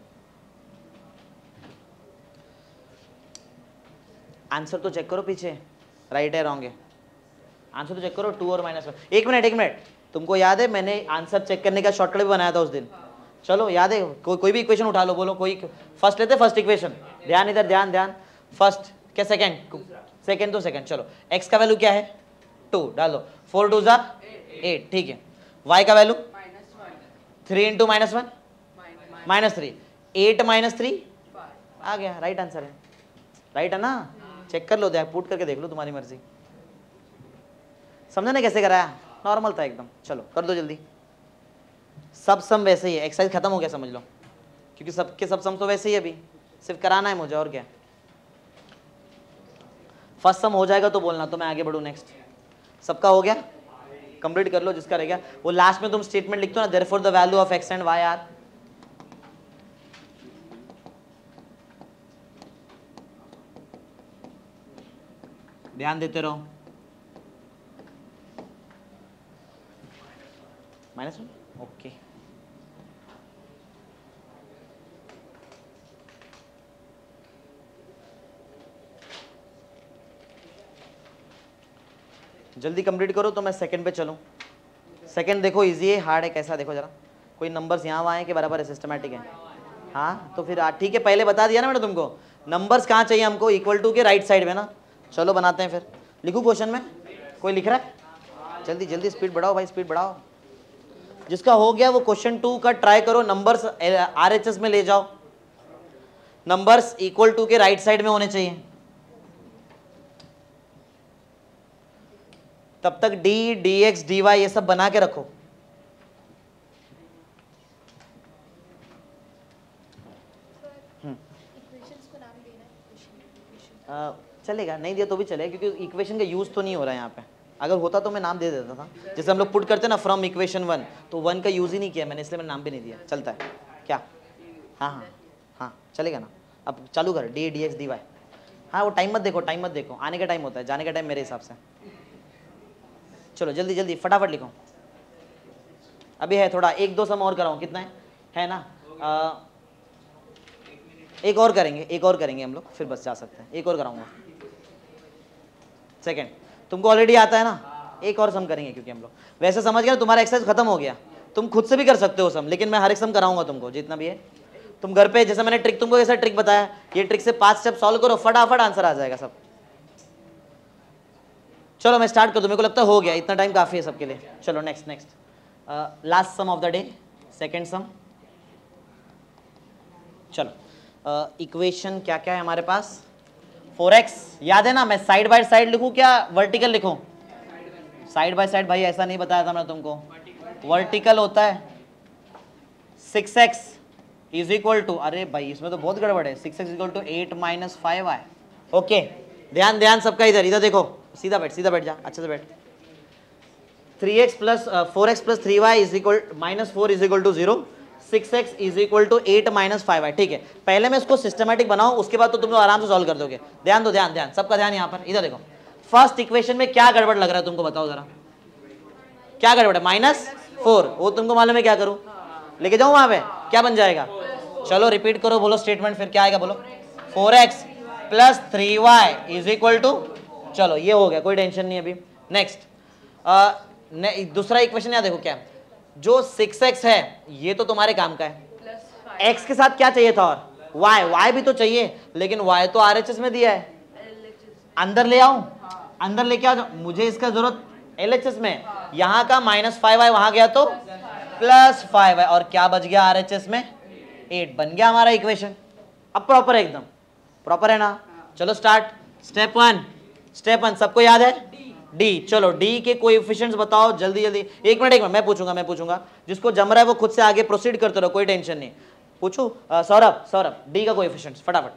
आंसर तो चेक करो पीछे, राइट है रॉन्ग है, आंसर तो चेक करो 2 और -1। एक मिनट, तुमको याद है मैंने आंसर चेक करने का शॉर्टकट भी बनाया था उस दिन? चलो याद है? कोई भी इक्वेशन उठा लो, बोलो कोई फर्स्ट लेते, फर्स्ट इक्वेशन, ध्यान इधर, ध्यान। फर्स्ट क्या सेकंड तो सेकंड। चलो x का वैल्यू क्या है 2, डालो 4 2 8, ठीक है। y का वैल्यू 3 × -1 -3, 8 -3 आ गया, राइट आंसर है। राइट है ना? चेक कर लो, पुट करके देख लो, तुम्हारी मर्जी। समझा ना कैसे कराया? नॉर्मल था एकदम। चलो कर दो जल्दी। सब सम वैसे ही है, एक्सरसाइज खत्म हो गया समझ लो, क्योंकि सबके सब सम तो वैसे ही है, अभी सिर्फ कराना है मुझे, और क्या। फर्स्ट सम हो जाएगा तो बोलना, तो मैं आगे बढ़ूँ नेक्स्ट। सबका हो गया, कंप्लीट कर लो जिसका रह गया। वो लास्ट में तुम स्टेटमेंट लिखते हो ना, therefore the value of x and y are, ध्यान देते रहो। -1, ओके। जल्दी कंप्लीट करो तो मैं सेकंड पे चलूँ। सेकंड देखो इजी है हार्ड है कैसा, देखो जरा। कोई नंबर्स यहाँ वहाँ है कि बराबर है, सिस्टमैटिक है? हाँ तो फिर ठीक है, पहले बता दिया ना मैंने तुमको, नंबर्स कहाँ चाहिए हमको, इक्वल टू के राइट साइड में ना। चलो बनाते हैं फिर। लिखूँ क्वेश्चन में? कोई लिख रहा है? जल्दी जल्दी स्पीड बढ़ाओ भाई, स्पीड बढ़ाओ। जिसका हो गया वो क्वेश्चन 2 का ट्राई करो, नंबर्स RHS में ले जाओ, नंबर्स इक्वल टू के राइट साइड में होने चाहिए। तब तक d, dx, dy ये सब बना के रखो। चलेगा, नहीं दिया तो भी चलेगा, क्योंकि इक्वेशन का यूज तो नहीं हो रहा है यहाँ पे। अगर होता तो मैं नाम दे देता था, जैसे हम लोग पुट करते हैं ना फ्रॉम इक्वेशन 1, तो 1 का यूज ही नहीं किया मैंने, इसलिए मैंने नाम भी नहीं दिया। चलता है क्या? हाँ चलेगा ना। अब चालू कर, d, dx, dy। हाँ वो टाइम मत देखो, टाइम मत देखो, आने का टाइम होता है, जाने का टाइम मेरे हिसाब से। चलो जल्दी जल्दी फटाफट लिखो, अभी है थोड़ा, 1-2 सम और कराऊँ, कितना है ना? एक और करेंगे हम लोग, फिर बस जा सकते हैं। एक और कराऊंगा सेकंड, तुमको ऑलरेडी आता है ना, एक और सम करेंगे, क्योंकि हम लोग वैसे समझ गए ना, तुम्हारा एक्सरसाइज खत्म हो गया। तुम खुद से भी कर सकते हो सम, लेकिन मैं हर एक सम कराऊंगा तुमको जितना भी है। तुम घर पे, जैसे मैंने ट्रिक तुमको ऐसा ट्रिक बताया, ये ट्रिक से 5 स्टेप सॉल्व करो, फटाफट आंसर आ जाएगा सब। चलो मैं स्टार्ट कर दूं, मेरे को लगता है हो गया, इतना टाइम काफी है सबके लिए। चलो next last sum of the day, second sum. चलो इक्वेशन क्या क्या है हमारे पास? 4x याद है ना? मैं साइड बाय साइड लिखूं क्या वर्टिकल लिखूं? साइड बाय साइड भाई ऐसा नहीं बताया था मैं तुमको, वर्टिकल होता है। 6x इज इक्वल टू, अरे भाई इसमें तो बहुत गड़बड़ है, 6x is equal to 8 - 5y। Okay ध्यान सबका, इधर देखो, सीधा बैठ जा, अच्छे से बैठ। 3x plus 4x plus 3y is equal minus 4 is equal to 0, 6x is equal to 8 minus 5y। ठीक है, पहले मैं इसको सिस्टमेटिक बनाऊं, उसके बाद तो तुम लोग आराम से सॉल्व कर दोगे। ध्यान दो, ध्यान ध्यान, सबका ध्यान यहाँ पर, इधर देखो। फर्स्ट इक्वेशन में क्या गड़बड़ लग रहा है तुमको, बताओ जरा क्या गड़बड़ है? -4, वो तुमको मालूम है, क्या करूं? लेके जाऊं वहां पे, क्या बन जाएगा? चलो रिपीट करो, बोलो स्टेटमेंट, फिर क्या आएगा बोलो? 4x plus 3y is equal to, चलो ये हो गया, कोई टेंशन नहीं अभी। नेक्स्ट दूसरा इक्वेशन यहाँ देखो क्या है, जो 6x है ये तो तुम्हारे काम का है, x के साथ क्या चाहिए था और y भी तो चाहिए, लेकिन y तो RHS में दिया है, अंदर ले आऊं, अंदर लेके आ जाओ, मुझे इसका जरूरत LHS में, यहाँ का -5y वहां गया तो +5y, और क्या बच गया RHS में? 8 बन गया हमारा इक्वेशन। अब प्रॉपर है, एकदम प्रॉपर है ना? चलो स्टार्ट, स्टेप वन सबको याद है? डी। चलो डी के कोएफिशिएंट्स बताओ जल्दी जल्दी। एक मिनट मैं पूछूंगा, जिसको जम रहा है वो खुद से आगे प्रोसीड करते रहो, कोई टेंशन नहीं। पूछो सौरभ डी का कोएफिशिएंट्स फटाफट।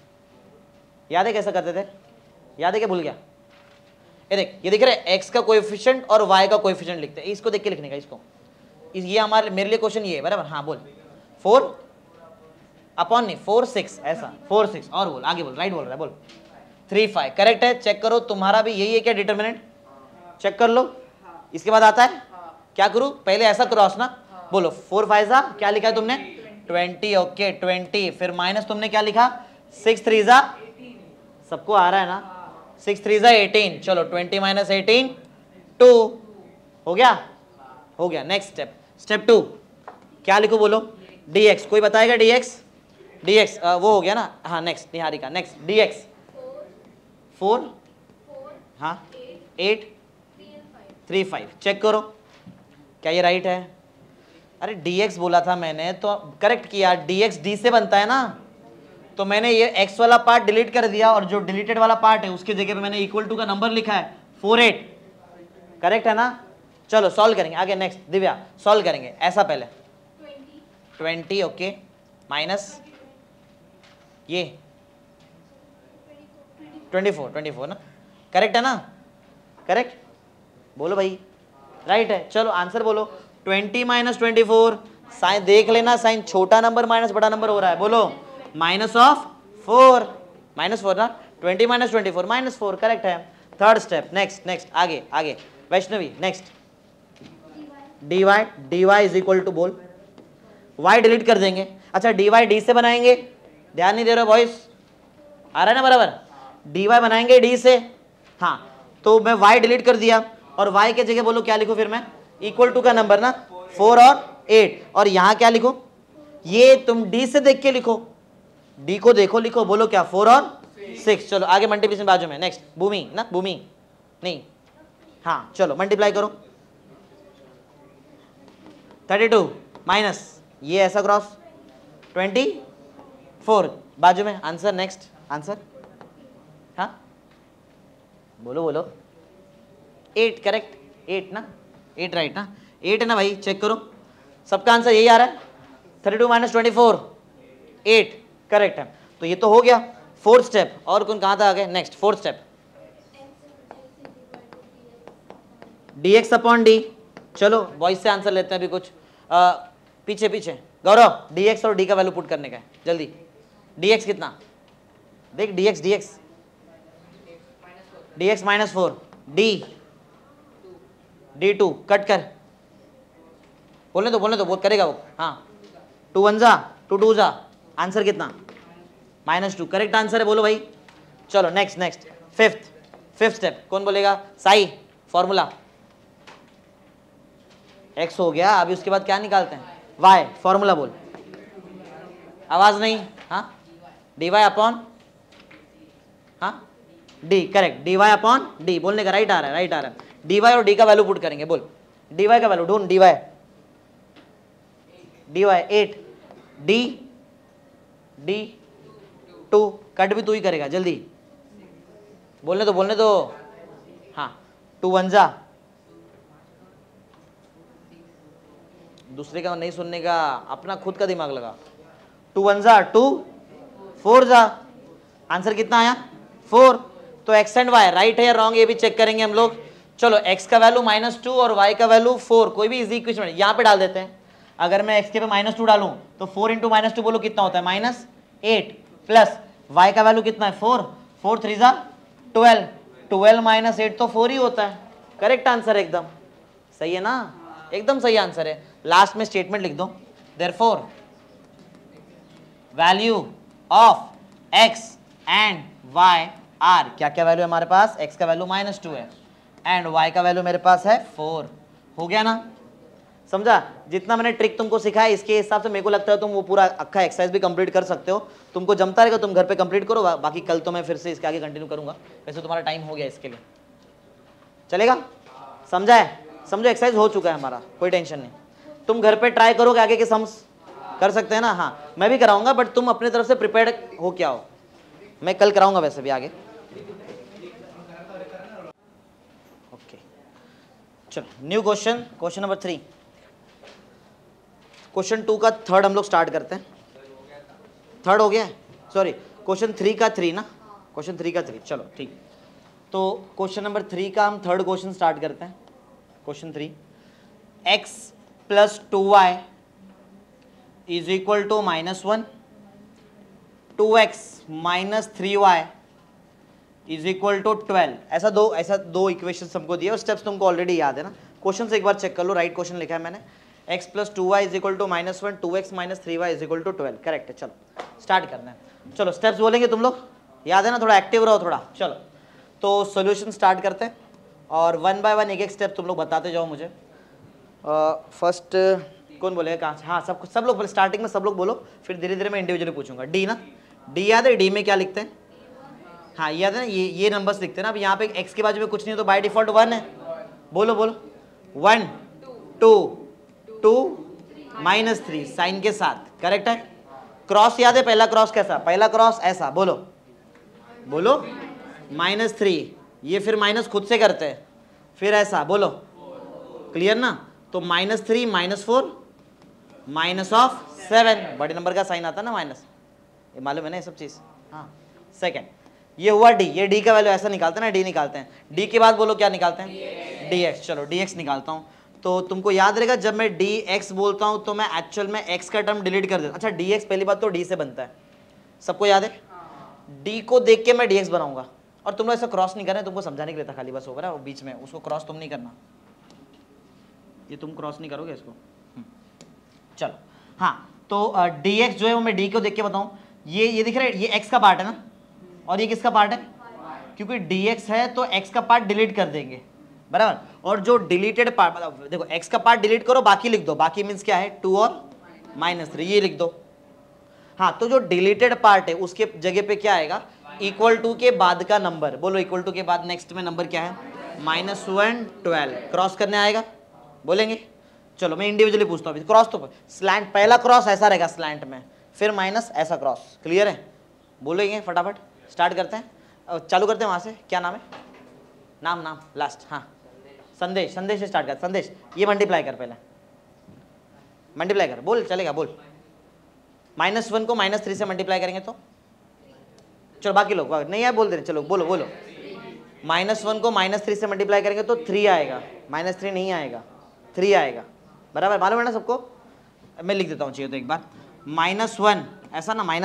याद है कैसा करते थे? याद है क्या भूल गया? ये देख, ये दिख रहा है एक्स का कोएफिशिएंट और वाई का कोएफिशिएंट लिखते हैं, इसको देख के लिखने का, इसको ये हमारे मेरे लिए क्वेश्चन ये है, बराबर? हाँ बोल, 4 अपॉन नहीं 4 6 ऐसा 4 6 और बोल, आगे बोल, राइट बोल रहा है, बोल 3 5 करेक्ट है। चेक करो तुम्हारा भी यही है क्या डिटर्मिनेंट? चेक कर लो। इसके बाद आता है क्या करूं? पहले ऐसा क्रॉस ना, बोलो 4 5 जा, क्या लिखा है तुमने? 20, ओके 20, फिर माइनस तुमने क्या लिखा? 6 3 जा, सबको आ रहा है ना? 6 3 जा 18, चलो 20 माइनस 18 2 हो गया, हो गया। नेक्स्ट स्टेप 2 क्या लिखो बोलो? dx, कोई बताएगा dx? dx वो हो गया ना? हाँ नेक्स्ट निहारिका, नेक्स्ट dx 4 हाँ 8 3 5, चेक करो क्या ये राइट है? अरे dx बोला था मैंने तो करेक्ट किया, dx d से बनता है ना, तो मैंने ये x वाला पार्ट डिलीट कर दिया और जो डिलीटेड वाला पार्ट है उसके जगह पे मैंने इक्वल टू का नंबर लिखा है 4 8, करेक्ट है ना? चलो सॉल्व करेंगे आगे। नेक्स्ट दिव्या सॉल्व करेंगे, ऐसा पहले 20 ओके माइनस ये 24 ना, करेक्ट है ना? करेक्ट बोलो भाई, राइट है। चलो आंसर बोलो, 20 माइनस 24, साइन देख लेना, साइन छोटा नंबर माइनस बड़ा नंबर हो रहा है, बोलो माइनस ऑफ 4 ना, 20 माइनस 24 -4, करेक्ट है। थर्ड स्टेप, नेक्स्ट आगे Vaishnavi, next dy is equal to, बोल y डिलीट कर देंगे। अच्छा dy d से बनाएंगे, ध्यान नहीं दे रहे बॉयज, आ रहा है ना बराबर? dy बनाएंगे d से, हाँ तो मैं y डिलीट कर दिया और y के जगह बोलो क्या लिखो फिर मैं? इक्वल टू का नंबर ना, 4 और 8, और यहाँ क्या लिखो? ये तुम d से देख के लिखो, d को देखो लिखो, बोलो क्या? 4 और 6। चलो आगे मल्टीप्लिकेशन बाजू में, नेक्स्ट भूमि ना, भूमि नहीं, हाँ चलो मल्टीप्लाई करो, 32 माइनस ये ऐसा क्रॉस 24 बाजू में, आंसर नेक्स्ट आंसर, हाँ बोलो 8 करेक्ट, 8 ना, 8 राइट ना, 8 है ना भाई? चेक करो सबका आंसर यही आ रहा है, 32 माइनस 24 8, करेक्ट है। तो ये तो हो गया फोर्थ स्टेप, और कौन कहाँ था आगे? Next fourth step dx upon d। चलो वॉइस से आंसर लेते हैं अभी कुछ, पीछे गौरव dx और d का वैल्यू पुट करने का है, जल्दी। dx कितना देख, dx -4 d2 कट कर, बोलने दो बहुत करेगा वो, हाँ 2 1 जा 2 2 जा, आंसर कितना? -2, करेक्ट आंसर है, बोलो भाई। चलो नेक्स्ट फिफ्थ स्टेप कौन बोलेगा? साई, फॉर्मूला x हो गया, अभी उसके बाद क्या निकालते हैं? y, फॉर्मूला बोल, आवाज नहीं, हाँ dy अपॉन, हाँ d, correct dy upon d, बोलने का राइट आ रहा है, dy और d का वैल्यू पुट करेंगे, बोल dy का वैल्यू ढूंढ, dy 8 d 2, कट भी तू ही करेगा, जल्दी बोलने दो, हाँ 2 1 जा, दूसरे का नहीं सुनने का, अपना खुद का दिमाग लगा, 2 1 जा 2 4 जा, आंसर कितना आया? 4। तो एक्स एंड वाई राइट है या रॉन्ग ये भी चेक करेंगे हम लोग। चलो x का वैल्यू -2 और y का वैल्यू 4, कोई भी इजी इक्वेशन यहाँ पे डाल देते हैं। अगर मैं x के पे -2 डालूं तो 4 इंटू -2 बोलो कितना होता है, -8 प्लस y का वैल्यू कितना है 4, 4 3 जा 12, 12 माइनस 8 तो 4 ही होता है। करेक्ट आंसर एकदम सही है ना, एकदम सही आंसर है। लास्ट में स्टेटमेंट लिख दो, therefore value of x and y are, क्या क्या वैल्यू है हमारे पास, x का वैल्यू -2 है एंड y का वैल्यू मेरे पास है 4। हो गया ना, समझा। जितना मैंने ट्रिक तुमको सिखाया इसके हिसाब से मेरे को लगता है तुम वो पूरा अक्खा एक्सरसाइज भी कंप्लीट कर सकते हो। तुमको जमता रहेगा, तुम घर पे कंप्लीट करो, बाकी कल तो मैं फिर से इसके आगे कंटिन्यू करूंगा। वैसे तुम्हारा टाइम हो गया इसके लिए, चलेगा, समझा है, समझो एक्सरसाइज हो चुका है हमारा, कोई टेंशन नहीं। तुम घर पे ट्राई करोगे, आगे के सम्स कर सकते हैं ना, हाँ मैं भी कराऊंगा, बट तुम अपने तरफ से प्रिपेयर्ड हो क्या हो, मैं कल कराऊंगा वैसे भी आगे। ओके चलो new question, question number 3, question 2 का थर्ड हम लोग स्टार्ट करते हैं। थर्ड हो गया, सॉरी क्वेश्चन 3 का 3 ना, क्वेश्चन 3 का 3, चलो ठीक। तो क्वेश्चन नंबर 3 का हम थर्ड क्वेश्चन स्टार्ट करते हैं। Question 3, x plus 2y is equal to -1, 2x minus 3y is equal to 12। ऐसा दो इक्वेशन हमको दिए और स्टेप्स तुमको ऑलरेडी याद है ना। क्वेश्चन से एक बार चेक कर लो, राइट क्वेश्चन लिखा है मैंने, x plus 2y is equal to -1, 2x minus 3y is equal to 12, correct है। चलो स्टार्ट करना है, चलो स्टेप्स बोलेंगे तुम लोग, याद है ना, थोड़ा एक्टिव रहो थोड़ा। चलो तो सोल्यूशन स्टार्ट करते हैं और 1 बाय 1 एक एक स्टेप तुम लोग बताते जाओ मुझे। फर्स्ट कौन बोलेगा, कहाँ से, हाँ सब लोग स्टार्टिंग में सब लोग बोलो, फिर धीरे धीरे मैं इंडिविजुअली पूछूंगा। डी ना, डी याद है, डी में क्या लिखते हैं, हाँ याद है ना, ये नंबर्स लिखते हैं ना। अब यहाँ पे x के बाजू में कुछ नहीं है तो बाय डिफॉल्ट 1 है, बोलो बोलो 1 2 2 -3 साइन के साथ, करेक्ट है। क्रॉस याद है, पहला क्रॉस कैसा, पहला क्रॉस ऐसा, बोलो बोलो -3, ये फिर माइनस खुद से करते हैं, फिर ऐसा, बोलो क्लियर ना। तो -3 -4 माइनस ऑफ 7, बड़े नंबर का साइन आता है ना माइनस, ये मालूम है ना ये सब चीज़, हाँ। सेकेंड ये हुआ डी, ये डी का वैल्यू ऐसा निकालते हैं ना, डी निकालते हैं। डी के बाद बोलो क्या निकालते हैं, डी एक्स। चलो डी एक्स निकालता हूँ, तो तुमको याद रहेगा जब मैं डी एक्स बोलता हूँ तो मैं एक्चुअल में एक्स का टर्म डिलीट कर देता। अच्छा डी एक्स पहली बात तो डी से बनता है, सबको याद है, डी को देख के मैं डी एक्स बनाऊंगा। और तुम लोग ऐसा क्रॉस नहीं करना है, तुमको समझाने के लिए था खाली बस, होगा ना बीच में, उसको क्रॉस तुम नहीं करना, ये तुम क्रॉस नहीं करोगे इसको। चलो हाँ, तो डी एक्स जो है वो मैं डी को देख के बताऊँ, ये दिख रहा है, ये एक्स का पार्ट है ना, और ये किसका पार्ट है, क्योंकि dx है तो x का पार्ट डिलीट कर देंगे, बराबर। और जो डिलीटेड पार्ट, मतलब देखो x का पार्ट डिलीट करो, बाकी लिख दो, बाकी मीन्स क्या है 2 और -3, ये लिख दो। हाँ तो जो डिलीटेड पार्ट है उसके जगह पे क्या आएगा, इक्वल टू के बाद का नंबर, बोलो इक्वल टू के बाद नेक्स्ट में नंबर क्या है, -1 12, क्रॉस करने आएगा, बोलेंगे। चलो मैं इंडिविजुअली पूछता हूँ, क्रॉस तो स्लैंट, पहला क्रॉस ऐसा रहेगा स्लैंट में, फिर माइनस ऐसा क्रॉस, क्लियर है, बोलेंगे फटाफट। स्टार्ट करते हैं, चालू करते हैं वहाँ से, क्या नाम है, नाम लास्ट, हाँ संदेश, संदेश से स्टार्ट कर, संदेश ये मल्टीप्लाई कर, पहले मल्टीप्लाई कर, बोल चलेगा, बोल। -1 को -3 से मल्टीप्लाई करेंगे तो, चलो बाकी लोग नहीं यार बोल दे रहे, चलो बोलो बोलो। -1 को -3 से मल्टीप्लाई करेंगे तो 3 आएगा, -3 नहीं आएगा, 3 आएगा, बराबर, मालूम है ना सबको। मैं लिख देता हूँ चाहिए तो एक बार, -1 ऐसा ना,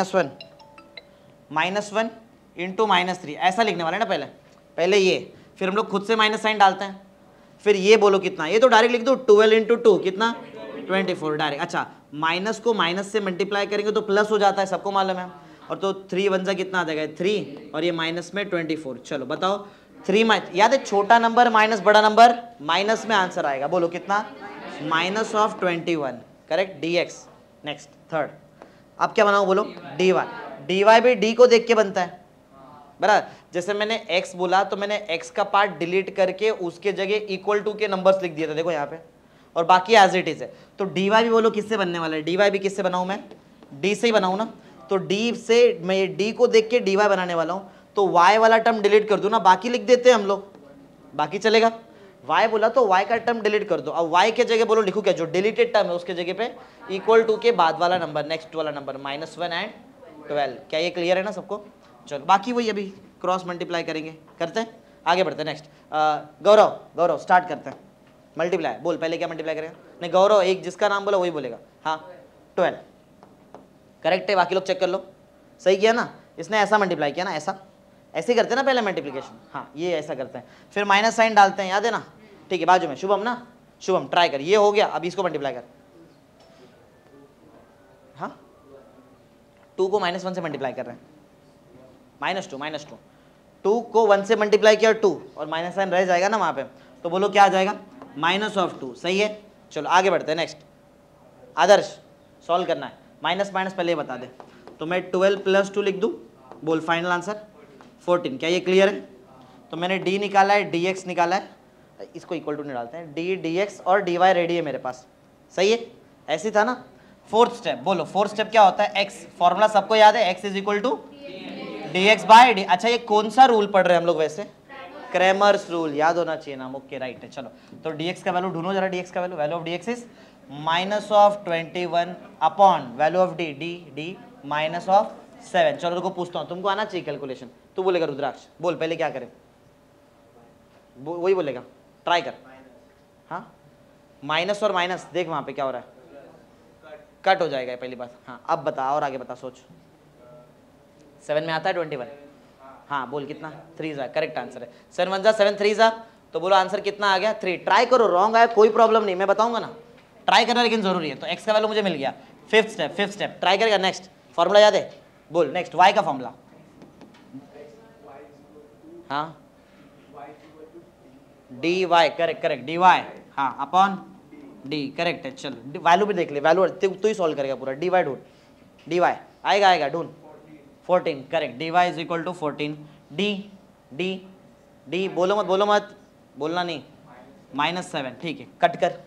-1 इंटू -3 ऐसा लिखने वाले ना, पहले ये, फिर हम लोग खुद से माइनस साइन डालते हैं, फिर ये बोलो कितना, ये तो डायरेक्ट लिख दो 12 इंटू 2 कितना 24 डायरेक्ट। अच्छा माइनस को माइनस से मल्टीप्लाई करेंगे तो प्लस हो जाता है, सबको मालूम है, और तो 3 1 कितना आ जाएगा 3, और ये माइनस में 24। चलो बताओ 3 याद है, छोटा नंबर माइनस बड़ा नंबर, माइनस में आंसर आएगा, बोलो कितना, -21, करेक्ट, dx। नेक्स्ट थर्ड, अब क्या बनाओ बोलो, dy, dy भी d को देख के बनता है, बराबर। जैसे मैंने x बोला तो मैंने x का पार्ट डिलीट करके उसके जगह इक्वल टू के नंबर्स लिख दिए थे, देखो यहाँ पे, और बाकी एज इट इज है। तो dy भी बोलो किससे बनने वाला है, dy भी किससे बनाऊं मैं, d से ही बनाऊं ना। तो d से मैं d को देख के dy बनाने वाला हूं, तो y वाला टर्म डिलीट कर दूं ना, बाकी लिख देते हैं हम लोग, बाकी चलेगा। y बोला तो y का टर्म डिलीट कर दो, अब y के जगह बोलो लिखो क्या, जो डिलीटेड टर्म है उसके जगह पे इक्वल टू के बाद वाला नंबर, नेक्स्ट वाला नंबर, -1 एंड 12। क्या ये क्लियर है ना सबको। चलो बाकी वही अभी क्रॉस मल्टीप्लाई करेंगे, करते हैं, आगे बढ़ते हैं नेक्स्ट। गौरव, गौरव स्टार्ट करते हैं। मल्टीप्लाई बोल, पहले क्या मल्टीप्लाई करेगा? नहीं गौरव, एक जिसका नाम बोला वही बोलेगा। हाँ 12 करेक्ट है, बाकी लोग चेक कर लो। सही किया ना? इसने ऐसा मल्टीप्लाई किया ना, ऐसा ऐसे ही करते हैं ना पहले मल्टीप्लिकेशन। हाँ ये ऐसा करते हैं, फिर माइनस साइन डालते हैं, याद है ना? ठीक है, बाजू में शुभम ना, शुभम ट्राई कर, ये हो गया, अब इसको मल्टीप्लाई कर। हाँ 2 को -1 से मल्टीप्लाई कर रहे हैं, -2 2 को 1 से मल्टीप्लाई किया 2 और माइनस साइन रह जाएगा ना वहाँ पे, तो बोलो क्या आ जाएगा? -2। सही है, चलो आगे बढ़ते हैं नेक्स्ट। आदर्श सॉल्व करना है, माइनस माइनस पहले बता दे, तो मैं 12 + 2 लिख दूँ, बोल फाइनल आंसर 14। क्या ये क्लियर है? तो मैंने d निकाला है, dx निकाला है, इसको इक्वल टू नहीं डालते हैं, d dx और dy रेडी है मेरे पास। सही है, ऐसी था ना? फोर्थ स्टेप बोलो, फोर्थ स्टेप क्या होता है? x फॉर्मूला सबको याद है, x = dx/d। अच्छा ये कौन सा रूल पढ़ रहे हैं हम लोग वैसे? क्रैमर्स रूल, याद होना चाहिए ना? ओके राइट है। चलो तो dx का वैल्यू ढूंढो जरा, dx का value, value of dx is -21 upon value of d -7। चलो रुको पूछता हूँ, तुमको आना चाहिए कैलकुलेशन। तू बोलेगा रुद्राक्ष, बोल पहले क्या करें? वही बोलेगा, ट्राई कर। हाँ माइनस और माइनस देख वहाँ पे क्या हो रहा है, कट हो जाएगा पहली बात। हाँ अब बता, और आगे बता, सोच। 7 में आता है 21? हाँ बोल कितना? 3 करेक्ट आंसर है। 7 1 7 3 तो बोलो आंसर कितना आ गया? 3। ट्राई करो, रॉन्ग आया कोई प्रॉब्लम नहीं, मैं बताऊंगा ना, ट्राई करना लेकिन जरूरी है। तो x का वैल्यू मुझे मिल गया। फिफ्थ स्टेप ट्राई करेगा। नेक्स्ट फॉर्मूला याद है? बोल नेक्स्ट, y का फॉर्मूला। हाँ dy, करेक्ट dy, हाँ अपॉन d, करेक्ट है। चलो वैल्यू भी देख ले, वैल्यू तू ही सॉल्व करेगा पूरा। dy ढूंढ, dy आएगा ढूंढ, 14 करेक्ट। dy = 14, d बोलो मत, बोलना नहीं, -7 ठीक है। कट कर,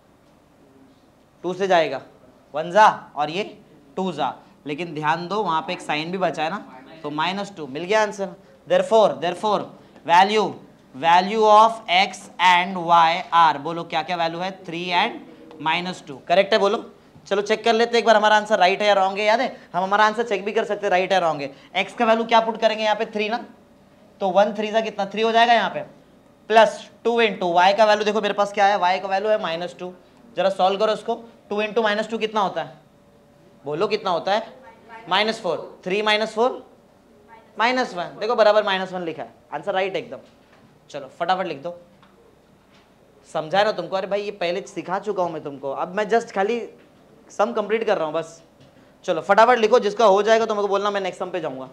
2 से जाएगा 1 और ये 2 लेकिन ध्यान दो वहाँ पे एक साइन भी बचा है ना, तो -2 मिल गया answer. Therefore value of x and y are, बोलो क्या क्या वैल्यू है? 3 एंड -2 करेक्ट है, बोलो। चलो चेक कर लेते एक बार हमारा आंसर राइट है या रॉन्ग है। याद है हम हमारा आंसर चेक भी कर सकते हैं राइट है रॉन्ग है। x का वैल्यू क्या पुट करेंगे यहाँ पे? 3 ना, तो 1 3 कितना? 3 हो जाएगा यहाँ पे, प्लस 2 × y का वैल्यू देखो मेरे पास क्या है, y का वैल्यू है -2। जरा सॉल्व करो इसको, 2 × -2 कितना होता है? बोलो कितना होता है? -4। 3 -4 -1, देखो बराबर -1 लिखा है, आंसर राइट है एकदम। चलो फटाफट लिख दो, समझा ना तुमको? अरे भाई ये पहले सिखा चुका हूं मैं तुमको, अब मैं जस्ट खाली सम कंप्लीट कर रहा हूं बस। चलो फटाफट लिखो, जिसका हो जाएगा तो मेरे को बोलना, मैं नेक्स्ट सम पे जाऊंगा।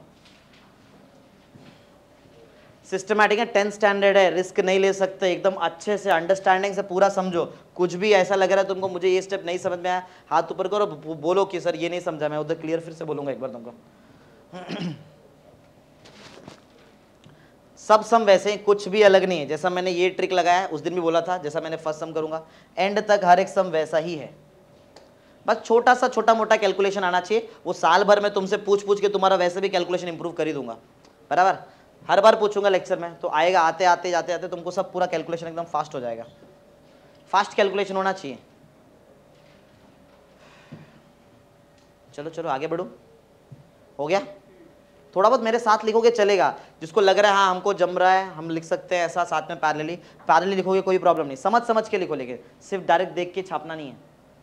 सिस्टमैटिक है, 10th स्टैंडर्ड है, रिस्क नहीं ले सकते, एकदम अच्छे से अंडरस्टैंडिंग से पूरा समझो। कुछ भी ऐसा लग रहा है तुमको मुझे ये स्टेप नहीं समझ में आया, हाथ ऊपर करो, बोलो कि सर ये नहीं समझा, मैं उधर क्लियर फिर से बोलूंगा एक बार तुमको। सब सम वैसे ही, कुछ भी अलग नहीं है। जैसा मैंने ये ट्रिक लगाया उस दिन भी बोला था, जैसा मैंने फर्स्ट सम करूंगा, एंड तक हर एक सम वैसा ही है। बस छोटा मोटा कैलकुलेशन आना चाहिए। वो साल भर में तुमसे पूछ के तुम्हारा वैसे भी कैलकुलेशन इंप्रूव कर ही दूंगा, बराबर। हर बार पूछूंगा लेक्चर में, तो आएगा, आते जाते तुमको सब पूरा कैलकुलेशन एकदम फास्ट हो जाएगा। फास्ट कैलकुलेशन होना चाहिए। चलो आगे बढ़ो, हो गया? थोड़ा बहुत मेरे साथ लिखोगे चलेगा, जिसको लग रहा है हाँ हमको जम रहा है, हम लिख सकते हैं ऐसा साथ में पैरेलली लिखोगे कोई प्रॉब्लम नहीं, समझ के लिखो, लेकिन सिर्फ डायरेक्ट देख के छापना नहीं है।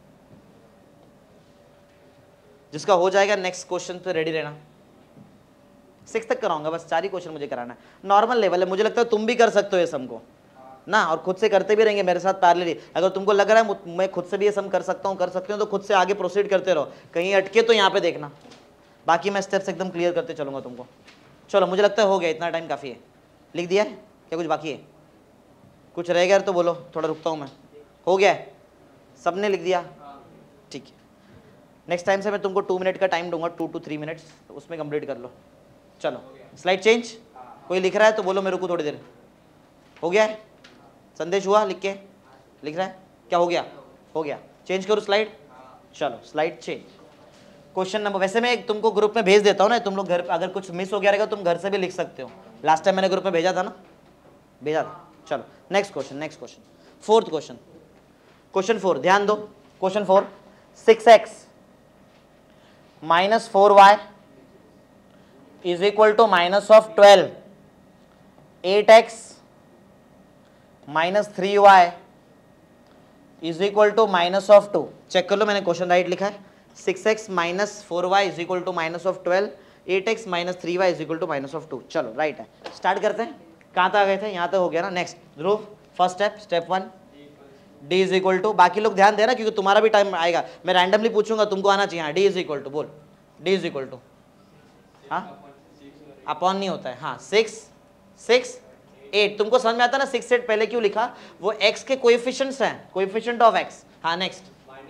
जिसका हो जाएगा नेक्स्ट क्वेश्चन पे रेडी रहना। 6 तक कराऊंगा बस, 4 ही क्वेश्चन मुझे कराना है, नॉर्मल लेवल है। मुझे लगता है तुम भी कर सकते हो ये सम को ना, और खुद से करते भी रहेंगे मेरे साथ पैरेलली। अगर तुमको लग रहा है मैं खुद से भी ये सम कर सकता हूँ तो खुद से आगे प्रोसीड करते रहो, कहीं अटके तो यहाँ पे देखना, बाकी मैं स्टेप्स एकदम क्लियर करते चलूंगा तुमको। चलो मुझे लगता है हो गया, इतना टाइम काफ़ी है। लिख दिया है क्या? कुछ बाकी है? कुछ रह गया तो बोलो, थोड़ा रुकता हूँ मैं। हो गया है? सबने लिख दिया? ठीक है, नेक्स्ट टाइम से मैं तुमको 2 मिनट का टाइम दूंगा, 2 to 3 मिनट्स, तो उसमें कंप्लीट कर लो। चलो स्लाइड चेंज, कोई लिख रहा है तो बोलो, मेरे को थोड़ी देर। हो गया है? संदेश हुआ? लिख रहा है क्या? हो गया, चेंज करो स्लाइड। चलो स्लाइड चेंज। क्वेश्चन नंबर, वैसे मैं तुमको ग्रुप में भेज देता हूँ ना, तुम लोग घर अगर कुछ मिस हो गया रहेगा तुम घर से भी लिख सकते हो। लास्ट टाइम मैंने ग्रुप में भेजा था ना, चलो नेक्स्ट क्वेश्चन, फोर्थ क्वेश्चन 4, ध्यान दो। Question 4, 6x - 4y = -12, 8x -3y is equal to -2। Check कर लो, मैंने क्वेश्चन राइट लिखा है। 6x - 4y is equal to -12, 8x - 3y is equal to -2। चलो राइट है, स्टार्ट करते हैं। कहाँ तक आ गए थे? यहाँ तक हो गया ना। Next Dhruv, first step, step 1, d is equal to, बाकी लोग ध्यान देना क्योंकि तुम्हारा भी टाइम आएगा, मैं रैंडमली पूछूंगा, तुमको आना चाहिए। हाँ, d इज इक्वल टू, बोल d इज इक्वल टू, हाँ अपॉन नहीं होता है, हाँ 6 8। तुमको समझ में आता है ना 6 8 पहले क्यों लिखा? वो x के कोएफिशिएंट्स हैं, कोएफिशिएंट ऑफ x। हाँ नेक्स्ट,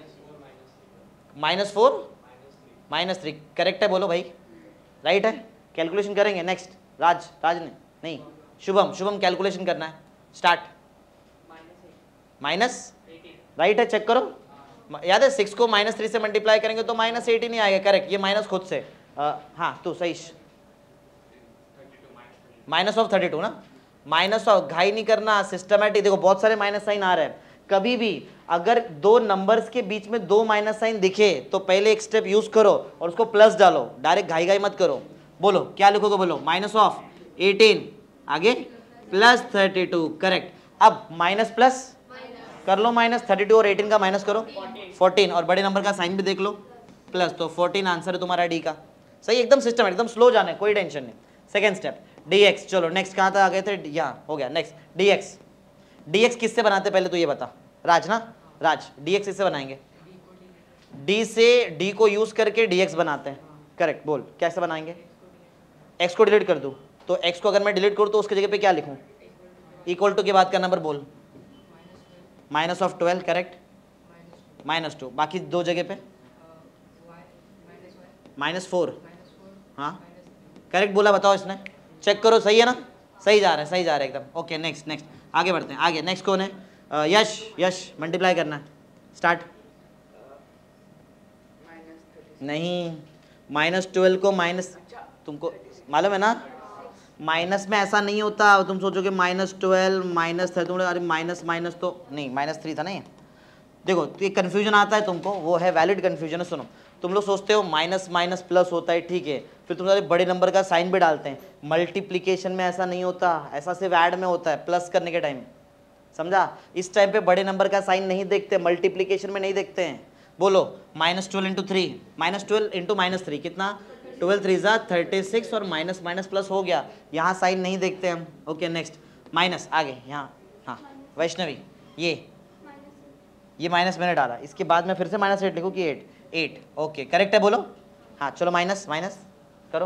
-4 -3 करेक्ट है, बोलो भाई राइट है, कैलकुलेशन करेंगे। नेक्स्ट राज ने नहीं, शुभम कैलकुलेशन करना है, स्टार्ट। माइनस राइट है, चेक करो, याद है 6 को -3 से मल्टीप्लाई करेंगे तो -8 ही नहीं आएगा, करेक्ट, ये माइनस खुद से। हाँ तू सही, -32 ना, माइनस ऑफ, घाई नहीं करना, सिस्टमैटिक। देखो बहुत सारे माइनस साइन आ रहे हैं, कभी भी अगर दो नंबर्स के बीच में दो माइनस साइन दिखे तो पहले एक स्टेप यूज करो और उसको प्लस डालो, डायरेक्ट घाई मत करो। बोलो क्या लिखोगे, बोलो -18 आगे +32, करेक्ट। अब माइनस प्लस कर लो, -32 और 18 का माइनस करो 14, और बड़े नंबर का साइन भी देख लो प्लस, तो 14 आंसर है तुम्हारा डी का। सही, एकदम सिस्टम, एकदम स्लो जाना है, कोई टेंशन नहीं। सेकेंड स्टेप dx, चलो नेक्स्ट कहाँ तक आ गए थे? यहाँ हो गया। नेक्स्ट dx किससे बनाते पहले तो ये बता, राज ना, राज dx किससे बनाएंगे? d से d को यूज करके dx बनाते हैं, करेक्ट। बोल कैसे बनाएंगे? x को डिलीट कर दूं तो x को अगर मैं डिलीट करूं तो उसकी जगह पे क्या लिखूं? इक्वल टू के बाद का नंबर बोल, -12 करेक्ट, -2, बाकी दो जगह पे -4, हाँ करेक्ट बोला, बताओ इसने, चेक करो सही है ना, सही जा रहा है एकदम। ओके नेक्स्ट आगे बढ़ते हैं, आगे नेक्स्ट कौन है? यश मल्टीप्लाई करना है, स्टार्ट। नहीं, -12 को माइनस, तुमको मालूम है ना माइनस में ऐसा नहीं होता, तुम सोचोगे -12 -3, तुम अरे माइनस तो नहीं, -3 था नहीं। देखो ये कन्फ्यूजन आता है तुमको, वो है वैलिड कन्फ्यूजन है। सुनो, तुम लोग सोचते हो माइनस प्लस होता है, ठीक है, फिर तुम सारे बड़े नंबर का साइन भी डालते हैं। मल्टीप्लिकेशन में ऐसा नहीं होता, ऐसा सिर्फ ऐड में होता है, प्लस करने के टाइम, समझा? इस टाइम पे बड़े नंबर का साइन नहीं देखते, मल्टीप्लिकेशन में नहीं देखते हैं। बोलो -12 × 3, -12 × -3 कितना? 12 3 = 36, और माइनस प्लस हो गया, यहाँ साइन नहीं देखते हम। ओके नेक्स्ट, माइनस आगे यहाँ, हाँ वैष्णवी ये माइनस मैंने डाला, इसके बाद में फिर से -8 लिखूँ कि 8 ओके करेक्ट है, बोलो हाँ। चलो माइनस करो,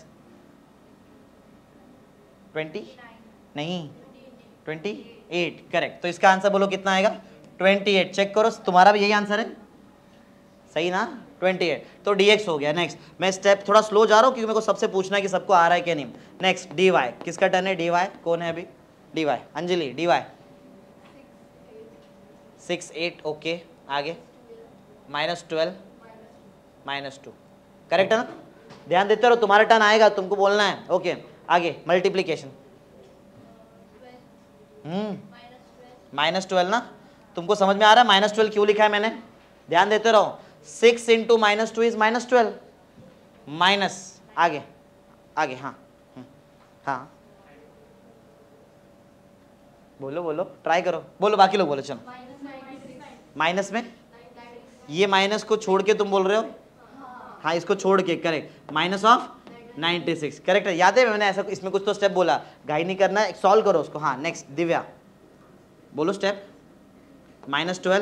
-20 नहीं 28 करेक्ट, तो इसका आंसर बोलो कितना आएगा? 28। चेक करो तुम्हारा भी यही आंसर है, सही ना, 28। तो dx हो गया। नेक्स्ट मैं स्टेप थोड़ा स्लो जा रहा हूँ क्योंकि मेरे को सबसे पूछना है कि सबको आ रहा है क्या नहीं। नेक्स्ट dy, किसका टर्न है? dy कौन है अभी? dy अंजलि, dy 6 8 ओके, आगे -12 -2 करेक्ट है ना, ध्यान देते रहो, तुम्हारा टर्न आएगा, तुमको बोलना है। ओके आगे मल्टीप्लीकेशन, -12 ना, तुमको समझ में आ रहा है -12 क्यों लिखा है मैंने? ध्यान देते रहो, 6 × -2 इज -12, माइनस आगे हाँ बोलो ट्राई करो, बोलो बाकी लोग बोलो, चलो माइनस में, ये माइनस को छोड़ के तुम बोल रहे हो, हाँ इसको छोड़ के, करेक्ट, -96 करेक्ट है, याद है मैंने ऐसा इसमें कुछ तो स्टेप बोला, घाई नहीं करना है, सॉल्व करो उसको। हाँ नेक्स्ट दिव्या बोलो स्टेप, -12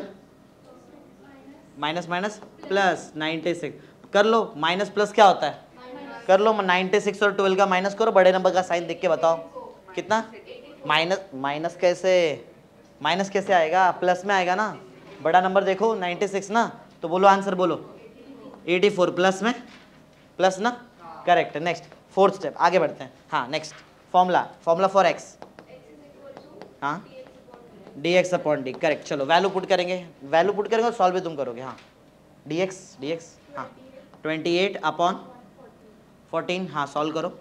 माइनस प्लस 96 कर लो, माइनस प्लस क्या होता है? कर लो 96 और 12 का माइनस करो, बड़े नंबर का साइन देख के बताओ कितना? माइनस कैसे आएगा? प्लस में आएगा ना, बड़ा नंबर देखो 96 ना, तो बोलो आंसर बोलो 84, प्लस ना, करेक्ट। नेक्स्ट फोर्थ स्टेप आगे बढ़ते हैं। हाँ नेक्स्ट फॉर्मूला फॉर x, हाँ dx/d करेक्ट। चलो वैल्यू पुट करेंगे और सॉल्व भी तुम करोगे। हाँ dx हाँ 28/14, हाँ सॉल्व करो,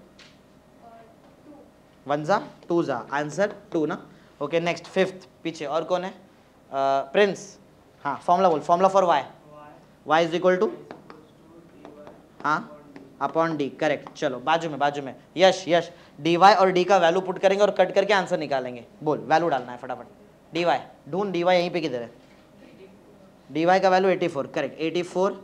1 × 2 आंसर 2 ना। ओके नेक्स्ट फिफ्थ, पीछे और कौन है? प्रिंस, हाँ फॉर्मूला बोल, formula for y is equal to, हाँ अपॉन डी, करेक्ट। चलो बाजू में यश यश dy और d का वैल्यू पुट करेंगे और कट करके आंसर निकालेंगे। बोल वैल्यू डालना है फटाफट। dy ढूंढ, dy यहीं पे किधर है? dy का वैल्यू 84, करेक्ट 84,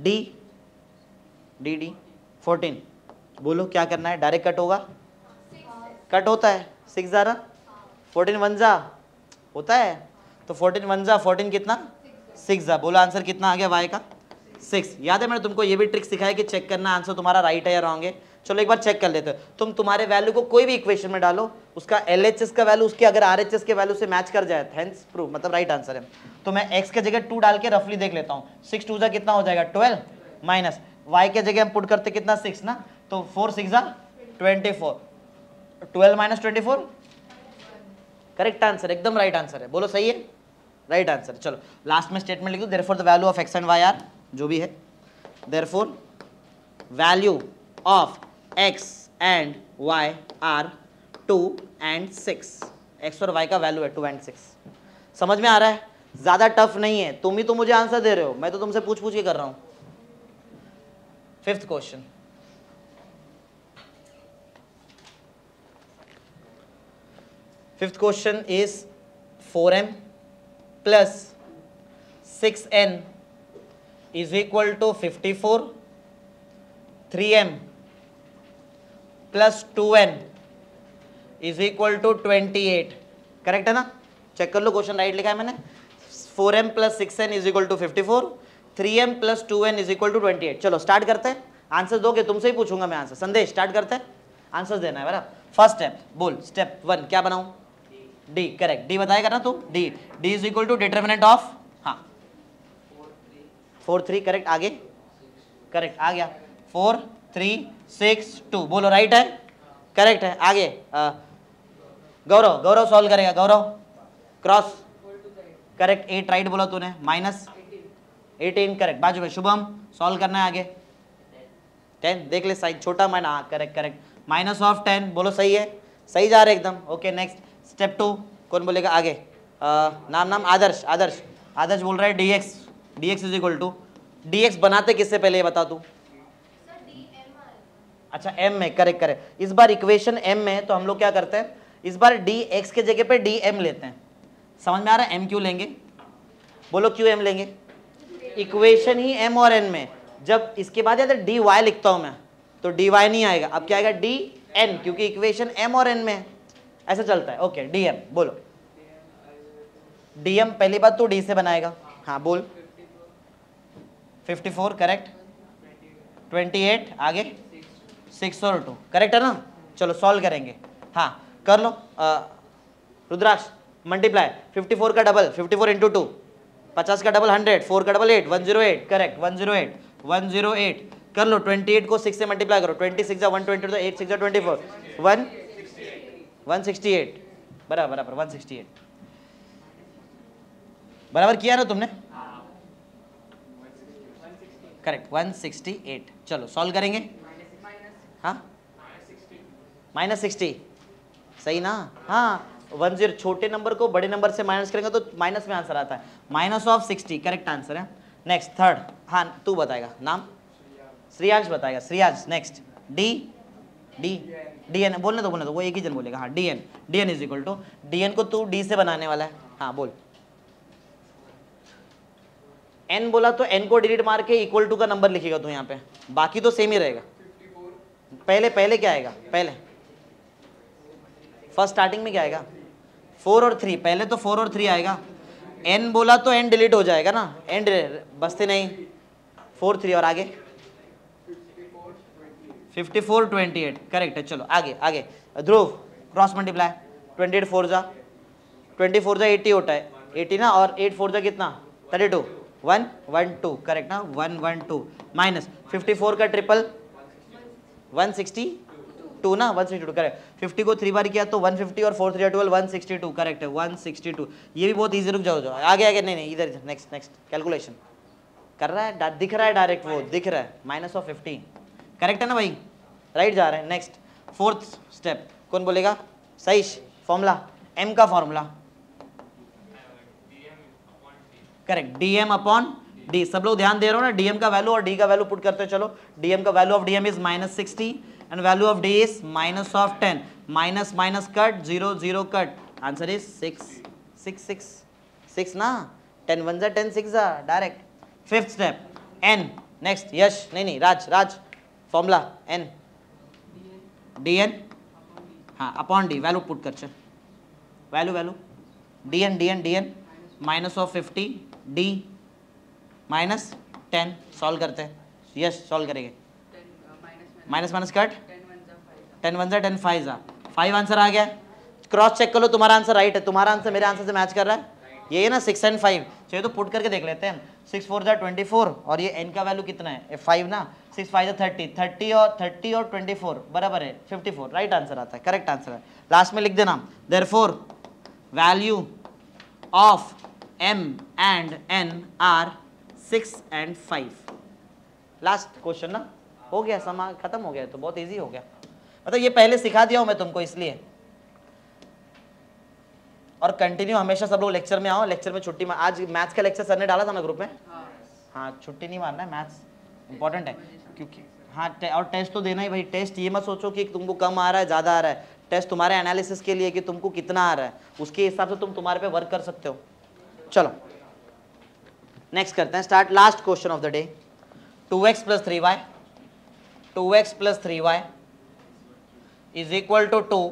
डी 14। बोलो क्या करना है? डायरेक्ट कट होगा? कट होता है 6 जा रहा, 14 1 जा होता है, तो 14 1 जा 14 कितना 6 जा। बोलो आंसर कितना आ गया y का? 6। याद है मैंने तुमको ये भी ट्रिक सिखाया कि चेक करना आंसर तुम्हारा राइट है या रॉन्ग है। चलो एक बार चेक कर लेते हो। तुम तुम्हारे वैल्यू को कोई भी इक्वेशन में डालो, उसका LHS का वैल्यू उसके अगर RHS के वैल्यू से मैच कर जाए, हेंस प्रूव, मतलब राइट आंसर है। तो मैं x के जगह 2 डाल के रफली देख लेता हूँ। 6 2 जा कितना हो जाएगा 12, माइनस y के जगह हम पुट करते कितना 6 ना, तो 4 6 जा 24, 12 माइनस 24, करेक्ट आंसर, एकदम राइट आंसर है। बोलो सही है, राइट आंसर। चलो लास्ट में स्टेटमेंट लिख दो, therefore the value of x and y are, जो भी है, therefore value of x and y are 2 and 6। x और y का वैल्यू है 2 and 6। समझ में आ रहा है? ज्यादा टफ नहीं है, तुम ही तो मुझे आंसर दे रहे हो, मैं तो तुमसे पूछ पूछ के कर रहा हूं। 5th question, fifth question is 4m plus 6n is equal to 54, 3m plus 2n is equal to 28। Correct है ना? चेक कर लो, क्वेश्चन राइट लिखा है मैंने। 4m plus 6n is equal to 54, 3m plus 2n is equal to 28। चलो start करते हैं। Answer दोगे? तुमसे ही पूछूंगा मैं आंसर। संदेश स्टार्ट करते हैं, आंसर देना है बराबर। फर्स्ट स्टेप बोल, स्टेप 1 क्या बनाऊं? D, correct. डी बताएगा ना तू? D is equal to determinant of, हाँ 4 3, करेक्ट। आगे, करेक्ट आ गया 4 3 6 2। बोलो राइट है, करेक्ट है। आगे गौरव सॉल्व करेगा। गौरव क्रॉस, करेक्ट 8 राइट बोला तूने, माइनस 18, करेक्ट। बाजू में शुभम सॉल्व करना है। आगे 10 देख ले, साइज छोटा माइनस, हाँ करेक्ट करेक्ट, माइनस ऑफ 10। बोलो सही है, सही जा रहे एकदम। ओके नेक्स्ट स्टेप 2 कौन बोलेगा? आगे नाम आदर्श बोल रहा है dx is equal to, dx बनाते किससे पहले ये बता तू? अच्छा m में, करेक्ट। इस बार इक्वेशन m में, तो हम लोग क्या करते हैं इस बार dx के जगह पे dm लेते हैं। समझ में आ रहा है? m क्यों लेंगे? बोलो क्यों m लेंगे? इक्वेशन ही m और n में, जब इसके बाद यदि dy लिखता हूं मैं तो dy नहीं आएगा, अब क्या आएगा? dn, क्योंकि इक्वेशन m और n में है, ऐसा चलता है। ओके dm, बोलो dm पहली बात तो d से बनाएगा, हाँ बोल 54, करेक्ट 28, आगे 6 और 2, करेक्ट है ना? चलो सॉल्व करेंगे, हाँ कर लो। रुद्राक्ष मल्टीप्लाई 54 का डबल 54 इंटू 2, 50 का डबल 100, 4 का डबल 8, 108, करेक्ट 108 कर लो। 28 को 6 से मल्टीप्लाई करो, 26 जा 120, तो 8 6 जा 24, 168, बराबर 168, बराबर किया ना तुमने? करेक्ट 168। चलो सॉल्व करेंगे, हाँ -60, सही ना? हाँ 10, छोटे नंबर को बड़े नंबर से माइनस करेंगे तो माइनस में आंसर आता है, माइनस ऑफ 60, करेक्ट आंसर है। नेक्स्ट थर्ड, हाँ तू बताएगा, नाम श्रेयांश बताएगा। श्रेयांश नेक्स्ट dn बोलने दो वो एक ही जन बोलेगा। हाँ dn is equal to, dn को तू d से बनाने वाला है, हाँ बोल। n बोला तो n को डिलीट मार के इक्वल टू का नंबर लिखेगा तू यहाँ पे, बाकी तो सेम ही रहेगा। पहले क्या आएगा? पहले फर्स्ट स्टार्टिंग में क्या आएगा? 4 और 3, पहले तो 4 और 3 आएगा। n बोला तो n डिलीट हो जाएगा ना, n बसते नहीं, 4 3 और आगे 54 28, करेक्ट है। चलो आगे ध्रुव क्रॉस मल्टीप्लाई, 28 4 जा 80 होता है, 80 ना, और 8 4 जा कितना 32, 112, करेक्ट ना, 112 माइनस 54 का ट्रिपल 162 ना, 162, करेक्ट। 50 को 3 बार किया तो 150 और 4 3 12, 162, करेक्ट है 162। ये भी बहुत इजी, रुक जाओ आगे नहीं इधर, नेक्स्ट कैलकुलेशन कर रहा है, दिख रहा है डायरेक्ट, वो दिख रहा है माइनस ऑफ 15, करेक्ट है ना भाई? राइट जा रहे हैं। नेक्स्ट फोर्थ स्टेप कौन बोलेगा? सहीश, फॉर्मूला m का formula, correct dm upon D, सब लोग ध्यान दे रहे हो ना, डीएम का वैल्यू और डी का वैल्यू पुट करते हैं। चलो डीएम का value of DM is -60 and value of D is -10, minus minus cut, 0 0 cut, answer is 6 ना, 10 1 जा 10 6 जा direct. Fifth step N, next Yash, नहीं Raj formula N D N, हाँ अपॉन डी, वैल्यू पुट कर, चल value D N minus of 50 D -10, solve करते हैं। Yes solve करेंगे, माइनस माइनस कट, 10 1 जा 10 5 जा, 5 आंसर आ गया। क्रॉस चेक कर लो, तुम्हारा आंसर राइट है, तुम्हारा आंसर मेरे आंसर से मैच कर रहा है, ये है ना 6 and 5। चलिए तो पुट करके देख लेते हैं। 6 4 जा 24 और ये n का वैल्यू कितना है 5 ना, 6 5 जा 30 और 24 बराबर है 54, राइट आंसर आता है, करेक्ट आंसर है। लास्ट में लिख देना therefore value of m and n are 6 and 5। Last question ना, हो गया, समा खत्म हो गया, तो बहुत इजी हो गया, मतलब ये पहले सिखा दिया हूं मैं तुमको इसलिए। और कंटिन्यू हमेशा सब लोग लेक्चर में आओ, लेक्चर में छुट्टी में, आज मैथ्स का लेक्चर सर ने डाला था ना ग्रुप में, हाँ छुट्टी नहीं मारना है, मैथ्स इंपॉर्टेंट है क्योंकि हाँ और टेस्ट तो देना ही भाई। टेस्ट ये मत सोचो कि तुमको कम आ रहा है ज़्यादा आ रहा है, टेस्ट तुम्हारे एनालिसिस के लिए कि तुमको कितना आ रहा है, उसके हिसाब से तुम तुम्हारे पे वर्क कर सकते हो। चलो नेक्स्ट करते हैं start, last question of the day. 2x + 3y, 2x + 3y is equal to 2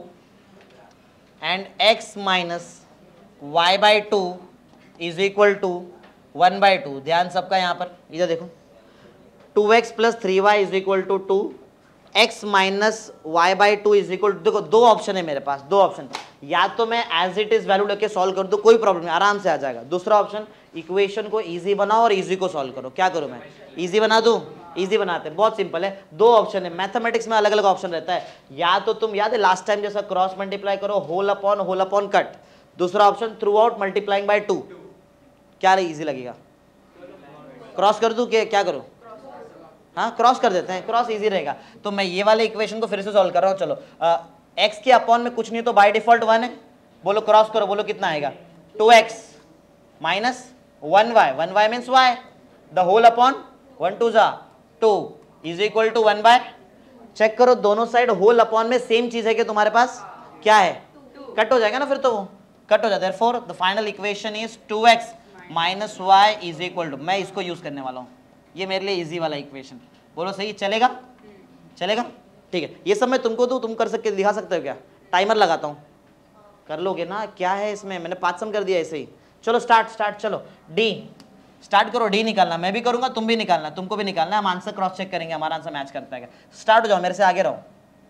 and x - y/2 is equal to 1/2। ध्यान सबका यहाँ पर, इधर देखो, 2x + 3y is equal to 2, x - y/2 is equal to, देखो दो ऑप्शन है मेरे पास, दो ऑप्शन, या तो मैं एज इट इज वैल्यू लेके सॉल्व कर दूं, कोई प्रॉब्लम नहीं, आराम से आ जाएगा। दूसरा ऑप्शन, इक्वेशन को इजी बनाओ और इजी को सॉल्व करो। क्या करूं मैं, इजी बना दूं, इजी बनाते हैं, बहुत सिंपल है। दो ऑप्शन है, मैथमेटिक्स में अलग अलग ऑप्शन रहता है, या तो तुम याद है लास्ट टाइम जैसा क्रॉस मल्टीप्लाई करो, होल अपॉन कट, दूसरा option through out multiplying by 2। क्या इजी लगेगा, क्रॉस कर दूं कि क्या करूं, हाँ क्रॉस कर देते हैं, क्रॉस इजी रहेगा। तो मैं ये वाले इक्वेशन को फिर से सॉल्व कर रहा हूँ। चलो x के अपॉन में कुछ नहीं तो बाय डिफॉल्ट 1 है, बोलो क्रॉस करो, बोलो कितना आएगा, 2x - 1y, 1y means y, the whole upon 1 2 जा 2 इज इक्वल टू 1/, चेक करो दोनों साइड होल अपॉन में सेम चीज है कि तुम्हारे पास क्या है, कट हो जाएगा ना, फिर तो वो कट हो जाता है। Therefore the final equation is 2x - y is equal to, मैं इसको यूज करने वाला हूँ, ये मेरे लिए इजी वाला इक्वेशन, बोलो सही चलेगा, चलेगा ठीक है। ये सब मैं तुमको दूं, तुम कर सकते, दिखा सकते हो क्या, टाइमर लगाता हूँ, कर लोगे ना, क्या है इसमें, मैंने 5 सम कर दिया ऐसे ही। चलो स्टार्ट, चलो डी स्टार्ट करो, डी निकालना, मैं भी करूंगा तुम भी निकालना, तुमको भी निकालना है, हम आंसर क्रॉस चेक करेंगे हमारा आंसर मैच करता है क्या। स्टार्ट हो जाओ, मेरे से आगे रहो,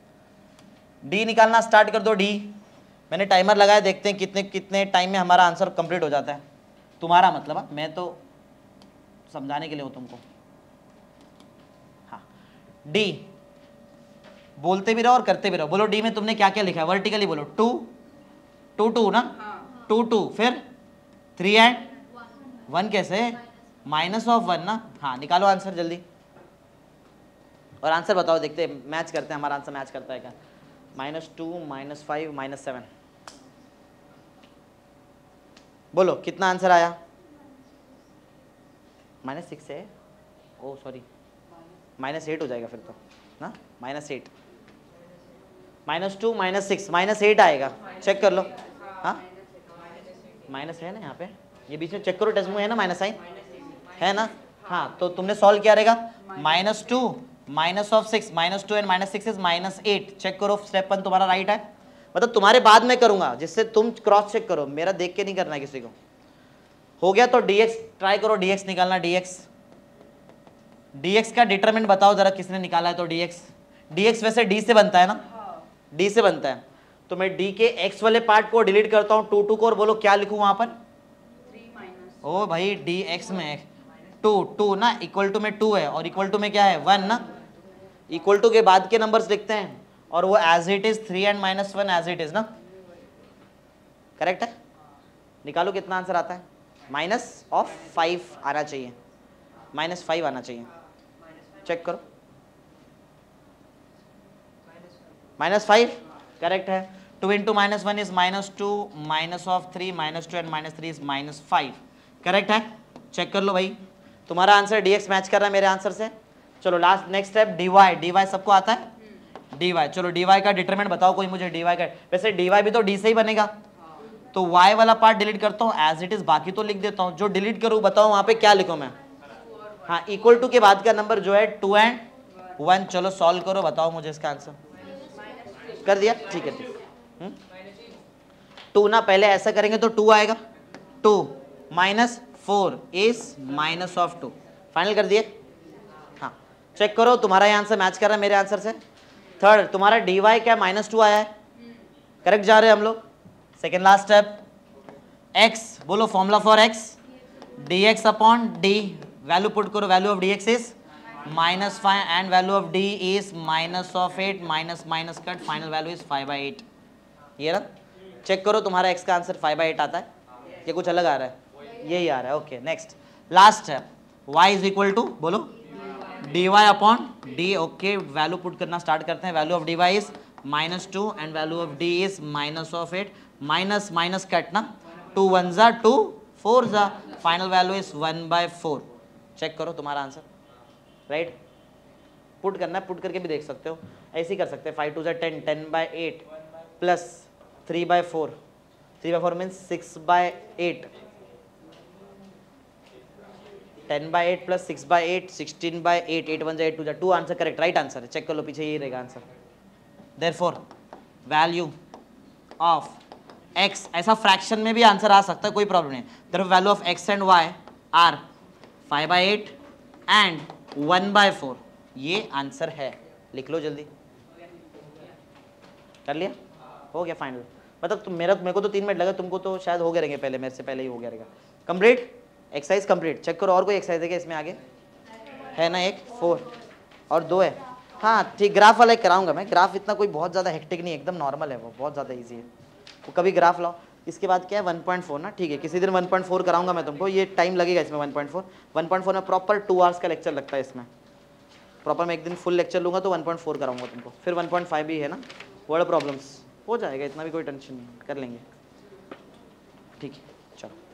डी निकालना स्टार्ट कर दो। डी मैंने टाइमर लगाया, देखते हैं कितने कितने टाइम में हमारा आंसर कंप्लीट हो जाता है, तुम्हारा मतलब, मैं तो समझाने के लिए हूँ तुमको। हाँ डी बोलते भी रहो और करते भी रहो, बोलो डी में तुमने क्या क्या लिखा है, वर्टिकली बोलो, 2 2 2 ना, 2 2 फिर 3 एंड 1 कैसे, -1 ना, हाँ निकालो आंसर जल्दी, और आंसर बताओ, देखते हैं मैच करते हैं, हमारा आंसर मैच करता है क्या। -2 -5 -7, बोलो कितना आंसर आया, -6 है, ओ सॉरी -8 हो जाएगा फिर तो ना, -8 -2 -6 -8 आएगा, चेक कर लो, हाँ माइनस है ना यहाँ पे, ये बीच में चेक करो, टेस्ट में है ना माइनस साइन, है ना, हाँ तो तुमने सॉल्व क्या रहेगा, -2 -6 -2 एंड -6 इज -8, चेक करो स्टेप 1 तुम्हारा राइट है, मतलब तुम्हारे बाद में करूंगा जिससे तुम क्रॉस चेक करो, मेरा देख के नहीं करना है किसी को। हो गया तो dx ट्राई करो, dx निकालना, dx का डिटरमिनेंट बताओ जरा, किसने निकाला है तो dx वैसे d से बनता है ना, d से बनता है, तो मैं d के x वाले पार्ट को डिलीट करता हूँ, 2 2 को, और बोलो क्या लिखूं वहां पर, 3 ओ भाई dx में 2 ना, इक्वल टू में 2 है और इक्वल टू में क्या है 1 ना, इक्वल टू के बाद के नंबर्स लिखते हैं और वो as it is 3 and -1 as it is ना, करेक्ट है। निकालो कितना आंसर आता है, -5 आना चाहिए, -5 आना चाहिए, चेक करो, -5 करेक्ट है। 2 × -1 इज -2, -3 -2 एंड -3 इज -5, करेक्ट है, चेक कर लो भाई। तो तुम्हारा आंसर dx मैच कर रहा है मेरे आंसर से। चलो लास्ट नेक्स्ट स्टेप dy सबको आता है dy। चलो dy का डिटरमिनेंट बताओ कोई मुझे, dy का वैसे dy भी तो d से ही बनेगा, तो y वाला पार्ट डिलीट करता हूँ एज इट इज, बाकी तो लिख देता हूँ। जो डिलीट करूँ बताओ वहां पे क्या लिखूं मैं? हाँ इक्वल टू के बाद का नंबर जो है 2 and 1। चलो सॉल्व करो बताओ मुझे इसका आंसर। कर दिया, ठीक है ठीक। 2 ना, पहले ऐसा करेंगे तो 2 आएगा, 2 minus 4 is minus of 2। Final कर दिए? हाँ चेक करो तुम्हारा ये आंसर मैच कर रहा है मेरे आंसर से। थर्ड तुम्हारा dy क्या -2 आया है, करेक्ट जा रहे हैं हम लोग। सेकेंड लास्ट स्टेप x, बोलो formula for x, dx upon d, value put करो, value of dx is -5 and value of d is -8 minus minus cut, final value is 5/8। ये रहा, चेक करो तुम्हारा x का आंसर 5/8 आता है, ये कुछ अलग आ रहा है? यही आ रहा है। ओके नेक्स्ट लास्ट है y इज इक्वल टू, बोलो dy upon d। Okay value put करना स्टार्ट करते हैं। Value of dy is -2 and value of d is -8, minus minus cut ना, 2 1 जा 2 4 जा, फाइनल वैल्यू इज 1/4। चेक करो तुम्हारा आंसर राइट। पुट करना है, पुट करके भी देख सकते हो, ऐसे ही कर सकते हैं। 5 2 जा 10, 10/8 प्लस 3/4, 3/4 मीन्स 6/8, 10/8 प्लस 6/8 16/8, 8 1 जा 8 2 जा 2, आंसर करेक्ट, राइट आंसर है। चेक कर लो पीछे, यही रहेगा answer. Therefore value of x, ऐसा फ्रैक्शन में भी आंसर आ सकता है, कोई प्रॉब्लम नहीं। Therefore value of x and y are 5/8 and 1/4, ये आंसर है। लिख लो जल्दी, कर लिया? हो गया फाइनल। मतलब तुम मेरे को तो 3 मिनट लगा, तुमको तो शायद हो गए रहेंगे, पहले मेरे से पहले ही हो गया रहेगा। Complete exercise complete. चेक करो और कोई एक्सरसाइज है क्या इसमें आगे? है ना, एक 4 और 2 है। हाँ ठीक, ग्राफ वाला एक कराऊंगा मैं। ग्राफ इतना कोई बहुत ज़्यादा हेक्टिक नहीं, एकदम नॉर्मल है, वो बहुत ज़्यादा ईजी है। वो कभी ग्राफ लाओ। इसके बाद क्या है 1.4 ना, ठीक है किसी दिन 1.4 कराऊंगा मैं तुमको। ये टाइम लगेगा इसमें 1.4 में प्रॉपर 2 आवर्स का लेक्चर लगता है इसमें। प्रॉपर मैं एक दिन फुल लेक्चर लूँगा तो 1.4 कराऊंगा तुमको। फिर 1.5 भी है ना, वर्ड प्रॉब्लम्स हो जाएगा, इतना भी कोई टेंशन नहीं, कर लेंगे। ठीक है चलो।